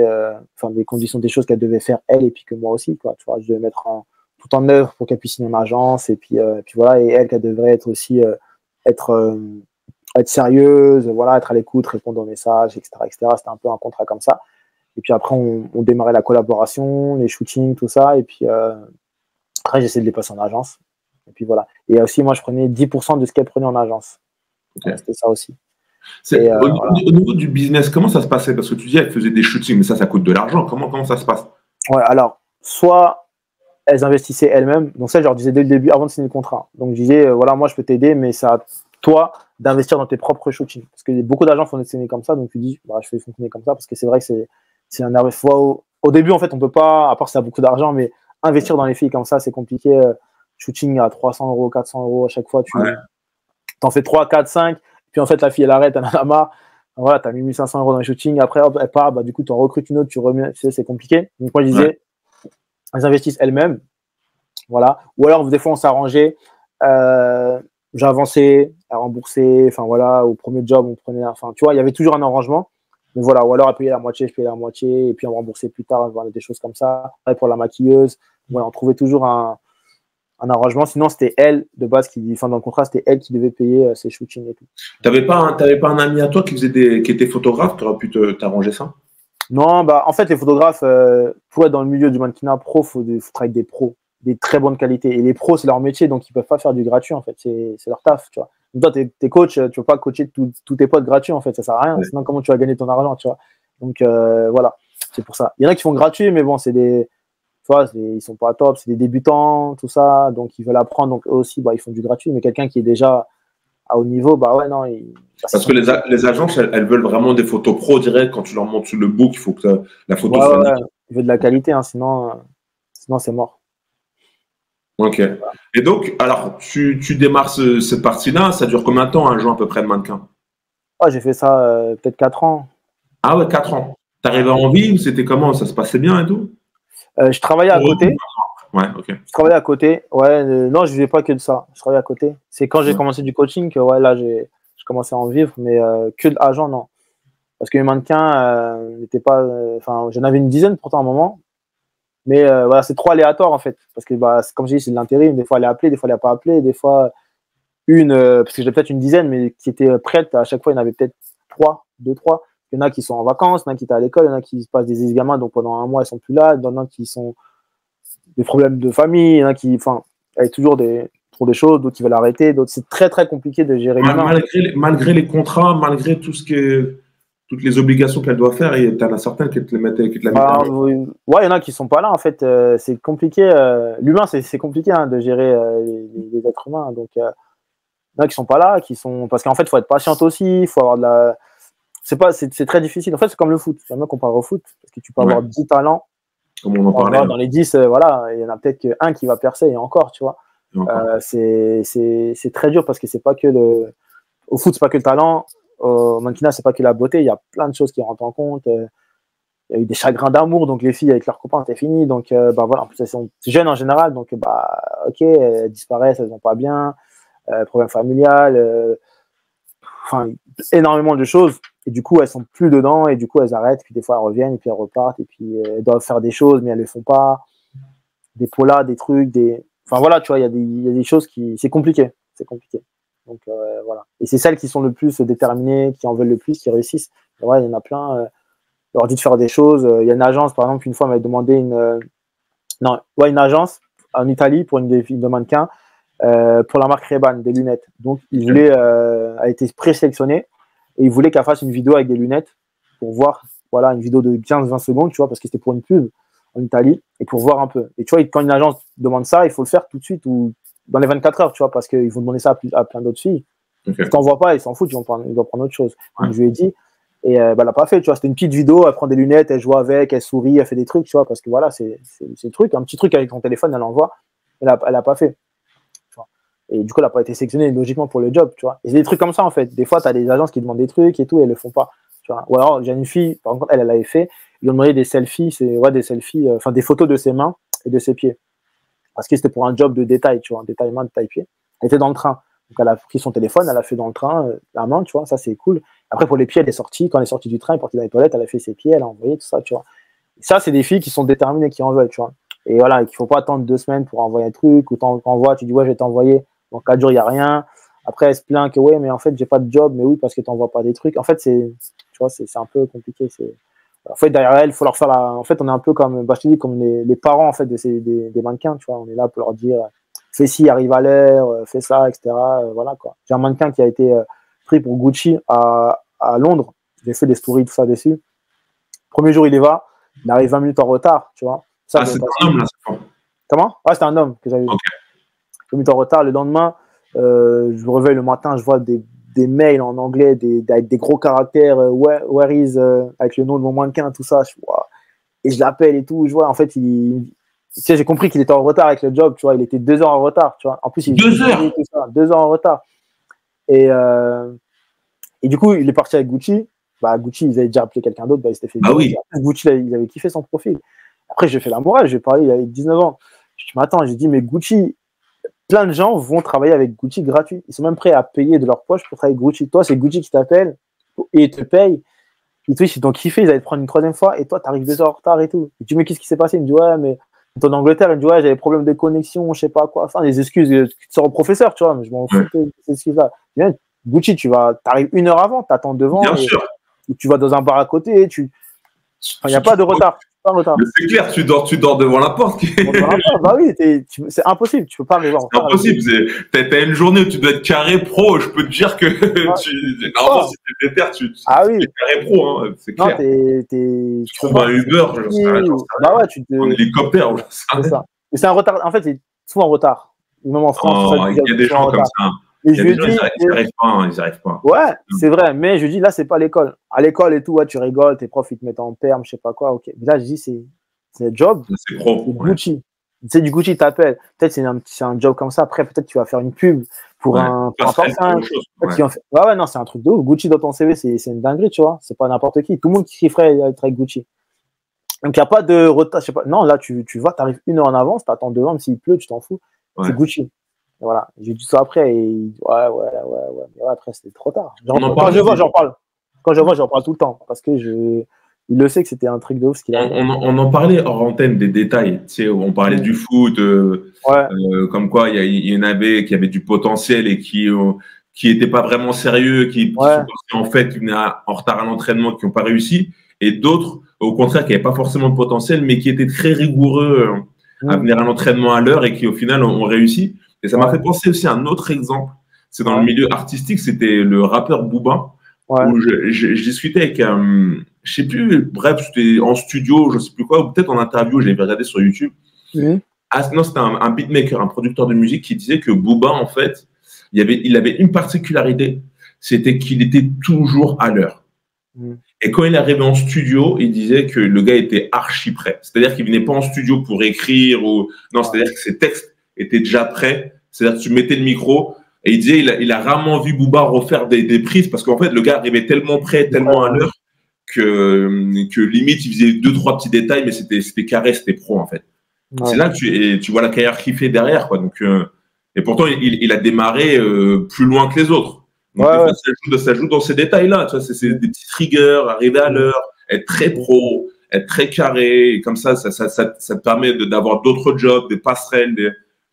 des choses qu'elle devait faire elle et puis que moi aussi, quoi. Tu vois, je devais mettre tout en œuvre pour qu'elle puisse signer en agence. Et puis voilà, et elle, qu'elle devrait être aussi, être sérieuse, voilà, être à l'écoute, répondre aux messages, etc., etc. C'était un peu un contrat comme ça. Et puis après, on démarrait la collaboration, les shootings, tout ça. Et puis après, j'essayais de les passer en agence. Et puis voilà. Et aussi, moi, je prenais 10% de ce qu'elle prenait en agence. Okay. C'était ça aussi. Au niveau du business, comment ça se passait? Parce que tu dis, elle faisait des shootings, mais ça coûte de l'argent. Comment ça se passe? Ouais, alors, soit elles investissaient elles-mêmes. Donc ça, je leur disais dès le début, avant de signer le contrat. Donc je disais, voilà, moi, je peux t'aider, mais c'est à toi d'investir dans tes propres shootings. Parce que beaucoup d'agents font fonctionner comme ça. Donc tu dis, bah, je fais fonctionner comme ça parce que c'est vrai que c'est un nerveux. Au début, en fait, on peut pas, à part si ça a beaucoup d'argent, mais investir dans les filles comme ça, c'est compliqué. Shooting à 300 €, 400 € à chaque fois, tu t'en fais 3, 4, 5. Puis en fait, la fille, elle arrête, elle en a marre. Voilà, tu as mis 1500 € dans le shooting. Après, hop, elle part, bah, du coup, tu en recrutes une autre, tu remets. Tu sais, c'est compliqué. Donc, moi, je disais, elles investissent elles-mêmes. Voilà. Ou alors, des fois, on s'arrangeait. J'avançais, à rembourser. Enfin, voilà, au premier job, on prenait. Enfin, tu vois, il y avait toujours un arrangement. Mais voilà, ou alors, elle payait la moitié, je payais la moitié. Et puis, on remboursait plus tard. Voilà, des choses comme ça. Après, pour la maquilleuse, voilà, on trouvait toujours un arrangement. Sinon, c'était elle, de base, dans le contrat, c'était elle qui devait payer ses shootings et tout. T'avais pas un ami à toi qui était photographe, qui aurait pu t'arranger ça? Non, bah, en fait, les photographes, pour être dans le milieu du mannequinat pro, faut travailler avec des pros, des très bonnes qualités. Et les pros, c'est leur métier, donc ils peuvent pas faire du gratuit, en fait. C'est leur taf, tu vois. Donc, toi, t'es coach, tu peux pas coacher tous tes potes gratuits, en fait. Ça sert à rien. Ouais. Sinon, comment tu vas gagner ton argent, tu vois. Donc, voilà. C'est pour ça. Il y en a qui font gratuit, mais bon, ils sont pas top, c'est des débutants, tout ça, donc ils veulent apprendre, donc eux aussi, bah, ils font du gratuit, mais quelqu'un qui est déjà à haut niveau, bah ouais, non. Parce que les agences, elles veulent vraiment des photos pro direct. Quand tu leur montres sur le book, il faut que la photo soit. Ouais, ils veulent de la qualité, hein, sinon c'est mort. Ok. Et donc, alors, tu démarres cette partie-là, ça dure combien de temps, un jour à peu près de mannequin? J'ai fait ça peut-être 4 ans. Ah ouais, 4 ans. T'arrivais en ville, c'était comment? Ça se passait bien et tout? Je travaillais à côté. Ouais, ok. Je travaillais à côté. Ouais, non, je ne vivais pas que de ça. Je travaillais à côté. C'est quand j'ai commencé du coaching que là, j'ai commencé à en vivre, mais que d'argent, non. Parce que les mannequins n'étaient pas. J'en avais une dizaine pourtant à un moment. Mais voilà, c'est trop aléatoire en fait. Parce que, comme je dis, c'est de l'intérim. Des fois, elle est appelée, des fois, elle n'est pas appelée. Des fois, parce que j'ai peut-être une dizaine, mais qui étaient prêtes. À chaque fois, il y en avait peut-être 3, 2, 3. Il y en a qui sont en vacances, il y en a qui étaient à l'école, il y en a qui se passent des examens, donc pendant un mois, ils sont plus là. Il y en a qui sont des problèmes de famille, il y en a qui, enfin, il y a toujours des choses, d'autres qui veulent arrêter, d'autres. C'est très, très compliqué de gérer l'humain. Malgré les contrats, malgré tout ce que, toutes les obligations qu'elle doit faire, il y en a certaines qui te les mettent, qui te la mettent. Ouais, il y en a qui sont pas là, en fait. C'est compliqué. L'humain, c'est compliqué hein, de gérer les êtres humains. Donc, il y en a qui sont pas là, parce qu'en fait, il faut être patiente aussi, il faut avoir de la. C'est très difficile. En fait, c'est comme le foot. J'aime bien comparer au foot, parce que tu peux avoir 10 talents. Comme on en parlait. Dans les 10, voilà, il y en a peut-être qu'un qui va percer, et encore, tu vois. C'est très dur parce que c'est pas que le. Au foot, c'est pas que le talent. Au mannequinat, c'est pas que la beauté. Il y a plein de choses qui rentrent en compte. Il y a eu des chagrins d'amour, donc les filles avec leurs copains, c'est fini. Donc, bah voilà, en plus, elles sont jeunes en général, donc, bah, ok, elles disparaissent, elles vont pas bien. Problème familial. Enfin, énormément de choses. Et du coup, elles sont plus dedans, et du coup, elles arrêtent. Puis des fois, elles reviennent, et puis elles repartent, et puis elles doivent faire des choses, mais elles le font pas. Des polas, des trucs, Enfin voilà, tu vois, il y a des choses qui. C'est compliqué. C'est compliqué. Donc voilà. Et c'est celles qui sont le plus déterminées, qui en veulent le plus, qui réussissent. Et ouais, il y en a plein. Je leur dis de faire des choses. Il y a une agence, par exemple, une fois, m'avait demandé une agence en Italie pour une de mannequins pour la marque Ray-Ban, des lunettes. Donc, il voulait, a été présélectionné et il voulait qu'elle fasse une vidéo avec des lunettes pour voir, voilà, une vidéo de 15-20 secondes, tu vois, parce que c'était pour une pub en Italie et pour voir un peu. Et tu vois, quand une agence demande ça, il faut le faire tout de suite ou dans les 24 heures, tu vois, parce qu'ils vont demander ça à plein d'autres filles. Okay. Si t'en vois pas, ils s'en foutent, ils doivent prendre autre chose. Donc, je lui ai dit, et bah, elle l'a pas fait, tu vois, c'était une petite vidéo, elle prend des lunettes, elle joue avec, elle sourit, elle fait des trucs, tu vois, parce que voilà, c'est le truc, un petit truc avec ton téléphone, elle envoie, elle a pas fait. Tu vois. Et du coup, elle n'a pas été sélectionnée logiquement pour le job, tu vois. Et c'est des trucs comme ça, en fait. Des fois, tu as des agences qui demandent des trucs et tout, et elles le font pas, tu vois. Ou alors, j'ai une fille, par exemple, elle l'avait fait, ils lui ont demandé des selfies, enfin, des photos de ses mains et de ses pieds. Parce que c'était pour un job de détail, tu vois, un détail main, détail pied. Elle était dans le train. Donc, elle a pris son téléphone, elle a fait dans le train la main, tu vois, ça c'est cool. Après, pour les pieds, elle est sortie. Quand elle est sortie du train, elle est partie dans les toilettes, elle a fait ses pieds, elle a envoyé tout ça, tu vois. Et ça, c'est des filles qui sont déterminées, qui en veulent, tu vois. Et voilà, qu'il ne faut pas attendre 2 semaines pour envoyer un truc, ou t'envoies, tu dis, ouais, je vais t'envoyer. Dans 4 jours, il n'y a rien. Après, elle se plaint que, ouais, mais en fait, j'ai pas de job, mais oui, parce que tu n'envoies pas des trucs. En fait, tu vois, c'est un peu compliqué. En fait, derrière elle, il faut leur faire En fait, on est un peu comme, bah, je te dis, comme les parents, en fait, des mannequins, tu vois. On est là pour leur dire, fais ci, arrive à l'heure, fais ça, etc. Voilà, quoi. J'ai un mannequin qui a été pris pour Gucci à Londres. J'ai fait des stories, tout ça dessus. Premier jour, il y va. Il arrive 20 minutes en retard, tu vois. Ça, c'est un homme, là, c'est pas. Comment? Ah, c'était un homme que j'avais vu. 20 minutes en retard. Le lendemain, je me réveille le matin, je vois des mails en anglais avec des gros caractères, where is, avec le nom de mon mannequin, tout ça. Et je l'appelle et tout. Je vois, en fait, tu sais, j'ai compris qu'il était en retard avec le job, tu vois. Il était 2 heures en retard, tu vois. En plus, 2 heures. 2 heures en retard. Et du coup, il est parti avec Gucci. Bah, Gucci, ils avaient déjà appelé quelqu'un d'autre. Bah, il s'était fait. Ah oui. Gucci, il avait kiffé son profil. Après, j'ai fait la morale. J'ai parlé, il avait 19 ans. Je m'attends, j'ai dit, mais Gucci, plein de gens vont travailler avec Gucci gratuit. Ils sont même prêts à payer de leur poche pour travailler avec Gucci. Toi, c'est Gucci qui t'appelle et ils te payent. Et toi, ils t'ont kiffé, ils allaient te prendre une 3e fois. Et toi, tu arrives 2 heures en retard et tout. Et tu dis, mais qu'est-ce qui s'est passé? Il me dit, ouais, mais en Angleterre, il me dit, ouais, j'avais des problèmes de connexion, je sais pas quoi. Enfin, des excuses qui sont au professeur, tu vois. Mais je m'en fous de ces excuses-là. Gucci, tu arrives 1 heure avant, tu attends devant. Bien sûr. Et tu vas dans un bar à côté. Il n'y a pas de retard. C'est clair, tu dors devant la porte. Bah oui, c'est impossible, tu peux pas arriver en retard. C'est impossible, t'as une journée où tu dois être carré pro, je peux te dire que normalement, si t'es déter, tu es carré pro, hein, c'est clair. Tu trouves un Uber, bah ouais, un hélicoptère. C'est ça. Mais c'est un retard, en fait, c'est souvent en retard. Même en France, il y a des gens comme ça. Et je dis, ils n'arrivent pas. Ouais, c'est vrai, mais je dis là, c'est pas l'école. À l'école et tout, ouais, tu rigoles, tes profs, ils te mettent en perme, je sais pas quoi, ok. Mais là, je dis, c'est un job. C'est pro. C'est Gucci. Tu sais, du Gucci, il t'appelle. Peut-être c'est un job comme ça. Après, peut-être tu vas faire une pub pour un parfum. Ouais, non, c'est un truc de ouf. Gucci dans ton CV, c'est une dinguerie, tu vois. C'est pas n'importe qui. Tout le monde qui kifferait être avec Gucci. Donc, il n'y a pas de retard. Je sais pas. Non, là, tu vas, tu arrives 1 heure en avance, tu attends devant, même s'il pleut, tu t'en fous. C'est Gucci. Voilà, j'ai dit ça après et ouais, après c'était trop tard. Quand je vois, j'en parle. Quand je vois, j'en parle tout le temps parce que il le sait que c'était un truc de ouf ce qu'il a. On en parlait hors antenne des détails. Tu sais, on parlait du foot, comme quoi il y en avait qui avaient du potentiel et qui qui n'étaient pas vraiment sérieux, qui sont Ouais. partis en fait, qui venaient en retard à l'entraînement, qui n'ont pas réussi, et d'autres, au contraire, qui n'avaient pas forcément de potentiel, mais qui étaient très rigoureux à venir à l'entraînement à l'heure et qui, au final, ont réussi. Et ça m'a fait penser aussi à un autre exemple. C'est dans le milieu artistique, c'était le rappeur Booba, où je discutais avec, je sais plus, bref, c'était en studio, je sais plus quoi, ou peut-être en interview, j'avais regardé sur YouTube. Ah non, c'était un beatmaker, un producteur de musique qui disait que Booba, en fait, il avait une particularité, c'était qu'il était toujours à l'heure. Et quand il est arrivé en studio, il disait que le gars était archi prêt. C'est-à-dire qu'il venait pas en studio pour écrire ou non, c'est-à-dire que ses textes étaient déjà prêts. C'est-à-dire que tu mettais le micro et il disait il a rarement vu Booba refaire des prises parce qu'en fait le gars arrivait tellement prêt, tellement à l'heure que limite il faisait 2-3 petits détails, mais c'était carré, c'était pro en fait. C'est là que tu vois la carrière qu'il fait derrière quoi. Donc et pourtant il a démarré plus loin que les autres. Donc, ça joue dans ces détails-là. C'est des petits triggers, arriver à l'heure, être très pro, être très carré. Et comme ça te permet d'avoir d'autres jobs, des passerelles.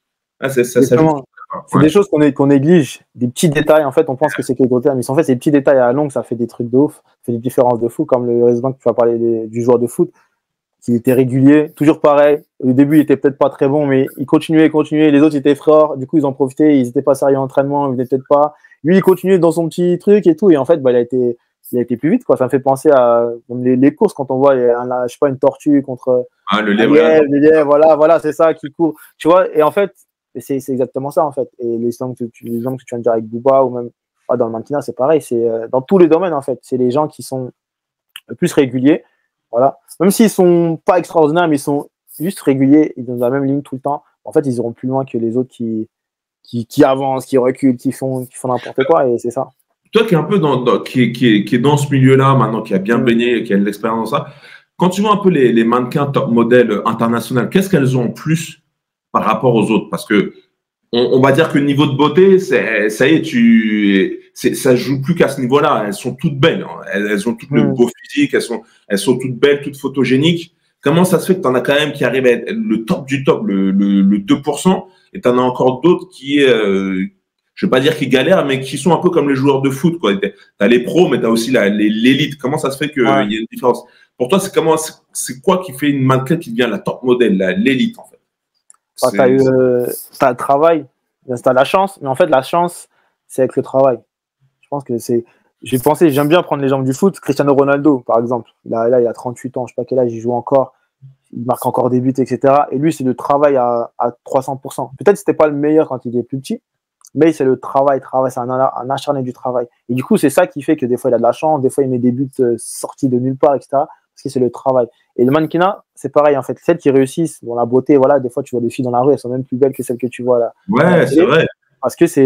Ça joue. C'est des choses qu'on néglige, des petits détails. En fait, on pense que c'est quelque chose, mais en fait, ces petits détails à la longue, ça fait des trucs de ouf, ça fait des différences de fou, comme le résident que tu vas parler du joueur de foot, qui était régulier, toujours pareil. Au début, il était peut-être pas très bon, mais il continuait. Les autres, ils étaient forts. Du coup, ils en profitaient. Ils étaient pas sérieux en entraînement. Ils venaient peut-être pas. Lui, il continuait dans son petit truc et tout. Et en fait, il a été plus vite, quoi. Ça me fait penser à les courses quand on voit, je sais pas, une tortue contre le lièvre. Voilà, c'est ça qui court. Tu vois, et en fait, c'est exactement ça, en fait. Et les exemples que tu viens de dire avec Booba ou même dans le mannequinat, c'est pareil. C'est dans tous les domaines, en fait. C'est les gens qui sont le plus réguliers. Voilà. Même s'ils sont pas extraordinaires, mais ils sont juste réguliers, ils sont dans la même ligne tout le temps. En fait, ils iront plus loin que les autres qui avancent, qui reculent, qui font n'importe quoi, et c'est ça. Toi qui est un peu qui est dans ce milieu-là maintenant, qui a bien baigné, qui a de l'expérience dans ça, quand tu vois un peu les mannequins top modèles internationales, qu'est-ce qu'elles ont en plus par rapport aux autres? Parce que on va dire que le niveau de beauté, ça y est, ça joue plus qu'à ce niveau-là. Elles sont toutes belles. Elles ont toutes le beau physique. Elles sont toutes belles, toutes photogéniques. Comment ça se fait que tu en as quand même qui arrivent à être le top du top, le 2%, et tu en as encore d'autres qui, je vais pas dire qui galèrent, mais qui sont un peu comme les joueurs de foot, quoi. Tu as les pros, mais tu as aussi l'élite. Comment ça se fait qu'il y a une différence? Pour toi, c'est quoi qui fait une mannequin qui devient la top modèle, l'élite, en fait? Tu as le travail, tu as la chance, mais en fait, la chance, c'est avec le travail. Je pense que j'aime bien prendre l'exemple du foot. Cristiano Ronaldo, par exemple. Là, il a 38 ans, je sais pas quel âge, il joue encore, il marque encore des buts, etc. Et lui, c'est le travail à 300%. Peut-être que c'était pas le meilleur quand il était plus petit, mais c'est le travail, c'est un acharné du travail. Et du coup, c'est ça qui fait que des fois, il a de la chance, des fois, il met des buts sortis de nulle part, etc. Parce que c'est le travail. Et le mannequinat, c'est pareil, en fait. Celles qui réussissent, bon, la beauté, voilà, des fois, tu vois des filles dans la rue, elles sont même plus belles que celles que tu vois là. Ouais, c'est vrai. Parce que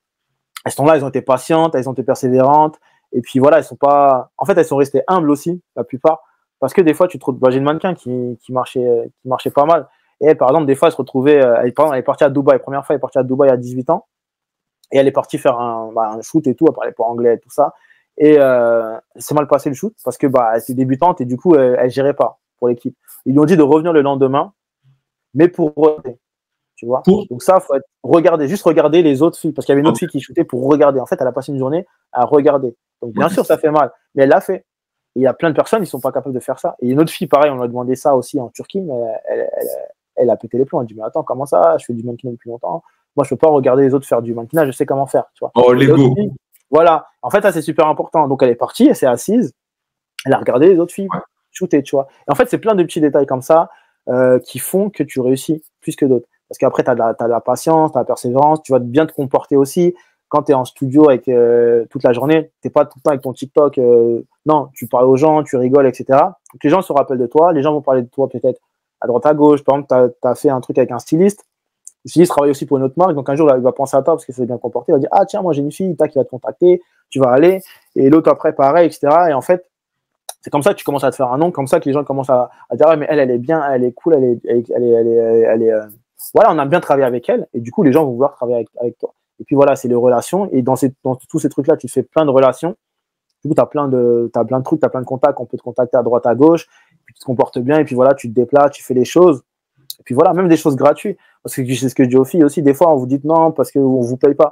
elles sont là, elles ont été patientes, elles ont été persévérantes. Et puis voilà, elles sont pas. En fait, elles sont restées humbles aussi, la plupart. Parce que des fois, tu te retrouves. J'ai une mannequin qui marchait pas mal. Et elle, par exemple, des fois, elle se retrouvait. Elle est partie à Dubaï. La première fois, elle est partie à Dubaï à 18 ans. Et elle est partie faire un shoot et tout. Elle parlait pas anglais et tout ça. Et c'est mal passé le shoot parce que elle était débutante et du coup, elle gérait pas pour l'équipe. Ils lui ont dit de revenir le lendemain, mais pour regarder. Tu vois. Donc ça, faut juste regarder les autres filles parce qu'il y avait une autre fille qui shootait pour regarder. En fait, elle a passé une journée à regarder. Donc bien sûr, ça fait mal, mais elle l'a fait. Et il y a plein de personnes qui sont pas capables de faire ça. Et une autre fille, pareil, on lui a demandé ça aussi en Turquie, mais elle a pété les plombs. Elle dit mais attends, comment ça? Je fais du mannequinat depuis longtemps. Moi, je peux pas regarder les autres faire du mannequinat. Je sais comment faire. Tu vois. Oh, l'ego. Voilà. En fait, ça c'est super important. Donc elle est partie, elle s'est assise, elle a regardé les autres filles shooter, tu vois. Et en fait, c'est plein de petits détails comme ça qui font que tu réussis plus que d'autres. Parce qu'après, tu as de la patience, tu as la persévérance, tu vas bien te comporter aussi. Quand tu es en studio avec toute la journée, tu n'es pas tout le temps avec ton TikTok. Non, tu parles aux gens, tu rigoles, etc. Donc les gens se rappellent de toi, les gens vont parler de toi peut-être à droite à gauche. Par exemple, tu as fait un truc avec un styliste. Le styliste travaille aussi pour une autre marque, donc un jour, il va penser à toi parce qu'il s'est bien comporté. Il va dire ah, tiens, moi j'ai une fille, qui va te contacter, tu vas aller. Et l'autre après, pareil, etc. Et en fait, c'est comme ça que tu commences à te faire un nom, comme ça que les gens commencent à dire ah, mais elle est bien, elle est cool, elle est voilà, on a bien travaillé avec elle, et du coup, les gens vont vouloir travailler avec toi. Et puis voilà, c'est les relations, et dans tous ces trucs-là, tu fais plein de relations. Du coup, tu as plein de trucs, tu as plein de contacts, on peut te contacter à droite, à gauche, puis tu te comportes bien, et puis voilà, tu te déplaces, tu fais les choses. Et puis voilà, même des choses gratuites. Parce que c'est ce que je dis aux filles aussi, des fois, on vous dit non, parce qu'on ne vous paye pas.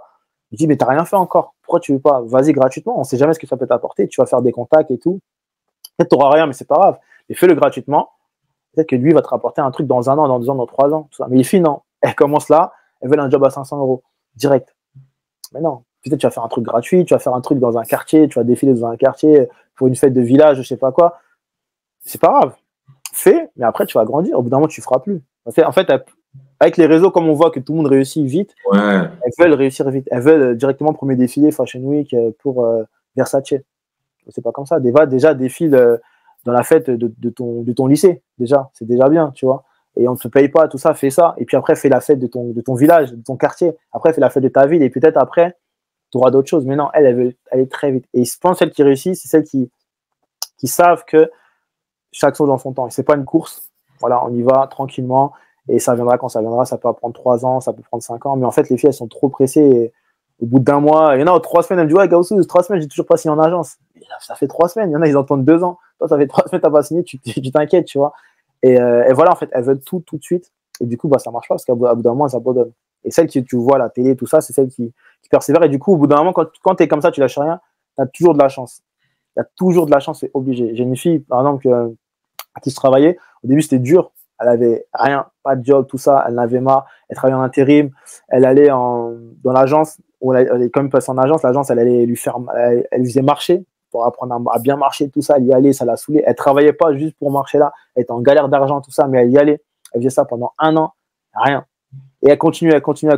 Je dis, mais t'as rien fait encore. Pourquoi tu veux pas? Vas-y gratuitement. On sait jamais ce que ça peut t'apporter. Tu vas faire des contacts et tout. Peut-être t'auras rien, mais c'est pas grave. Mais fais-le gratuitement. Peut-être que lui va te rapporter un truc dans 1 an, dans 2 ans, dans 3 ans. Tout ça. Mais les filles, non. Elles commencent là. Elles veulent un job à 500 euros. Direct. Mais non. Peut-être tu vas faire un truc gratuit. Tu vas faire un truc dans un quartier. Tu vas défiler dans un quartier pour une fête de village, je sais pas quoi. C'est pas grave. Fais, mais après, tu vas grandir. Au bout d'un moment, tu feras plus. En fait, avec les réseaux, comme on voit que tout le monde réussit vite, elles veulent réussir vite. Elles veulent directement premier défilé Fashion Week pour Versace. C'est pas comme ça. Déjà défile dans la fête de ton lycée. Déjà, c'est déjà bien, tu vois. Et on ne te paye pas, tout ça, fais ça. Et puis après, fais la fête de ton village, de ton quartier. Après, fais la fête de ta ville. Et peut-être après, tu auras d'autres choses. Mais non, elle veut aller très vite. Et je pense que celles qui réussissent, c'est celles qui savent que chaque chose dans son temps. Et c'est pas une course. Voilà, on y va tranquillement. Et ça viendra quand ça viendra. Ça peut prendre 3 ans, ça peut prendre 5 ans. Mais en fait, les filles, elles sont trop pressées. Et au bout d'1 mois, il y en a 3 semaines, elles me disent, ouais, Gaussou, 3 semaines, j'ai toujours pas signé en agence. Et là, ça fait 3 semaines. Il y en a, ils entendent 2 ans. Toi, ça fait 3 semaines, t'as pas signé, tu t'inquiètes, tu vois. Et voilà, en fait, elles veulent tout de suite. Et du coup, ça marche pas parce qu'à bout d'un moment, elles abandonnent. Et celles que tu vois à la télé, tout ça, c'est celles qui persévèrent. Et du coup, au bout d'un moment, quand tu es comme ça, tu lâches rien, tu as toujours de la chance. Tu as toujours de la chance, c'est obligé. J'ai une fille, par exemple, à qui je travaillais. Au début, c'était dur. Elle avait rien, pas de job, tout ça. Elle en avait marre. Elle travaillait en intérim. Elle allait dans l'agence. Elle est quand même passée en agence. L'agence, elle allait lui faisait marcher pour apprendre à bien marcher, tout ça. Elle y allait, ça l'a saoulée. Elle travaillait pas juste pour marcher là. Elle était en galère d'argent, tout ça, mais elle y allait. Elle faisait ça pendant 1 an. Rien. Et elle continue.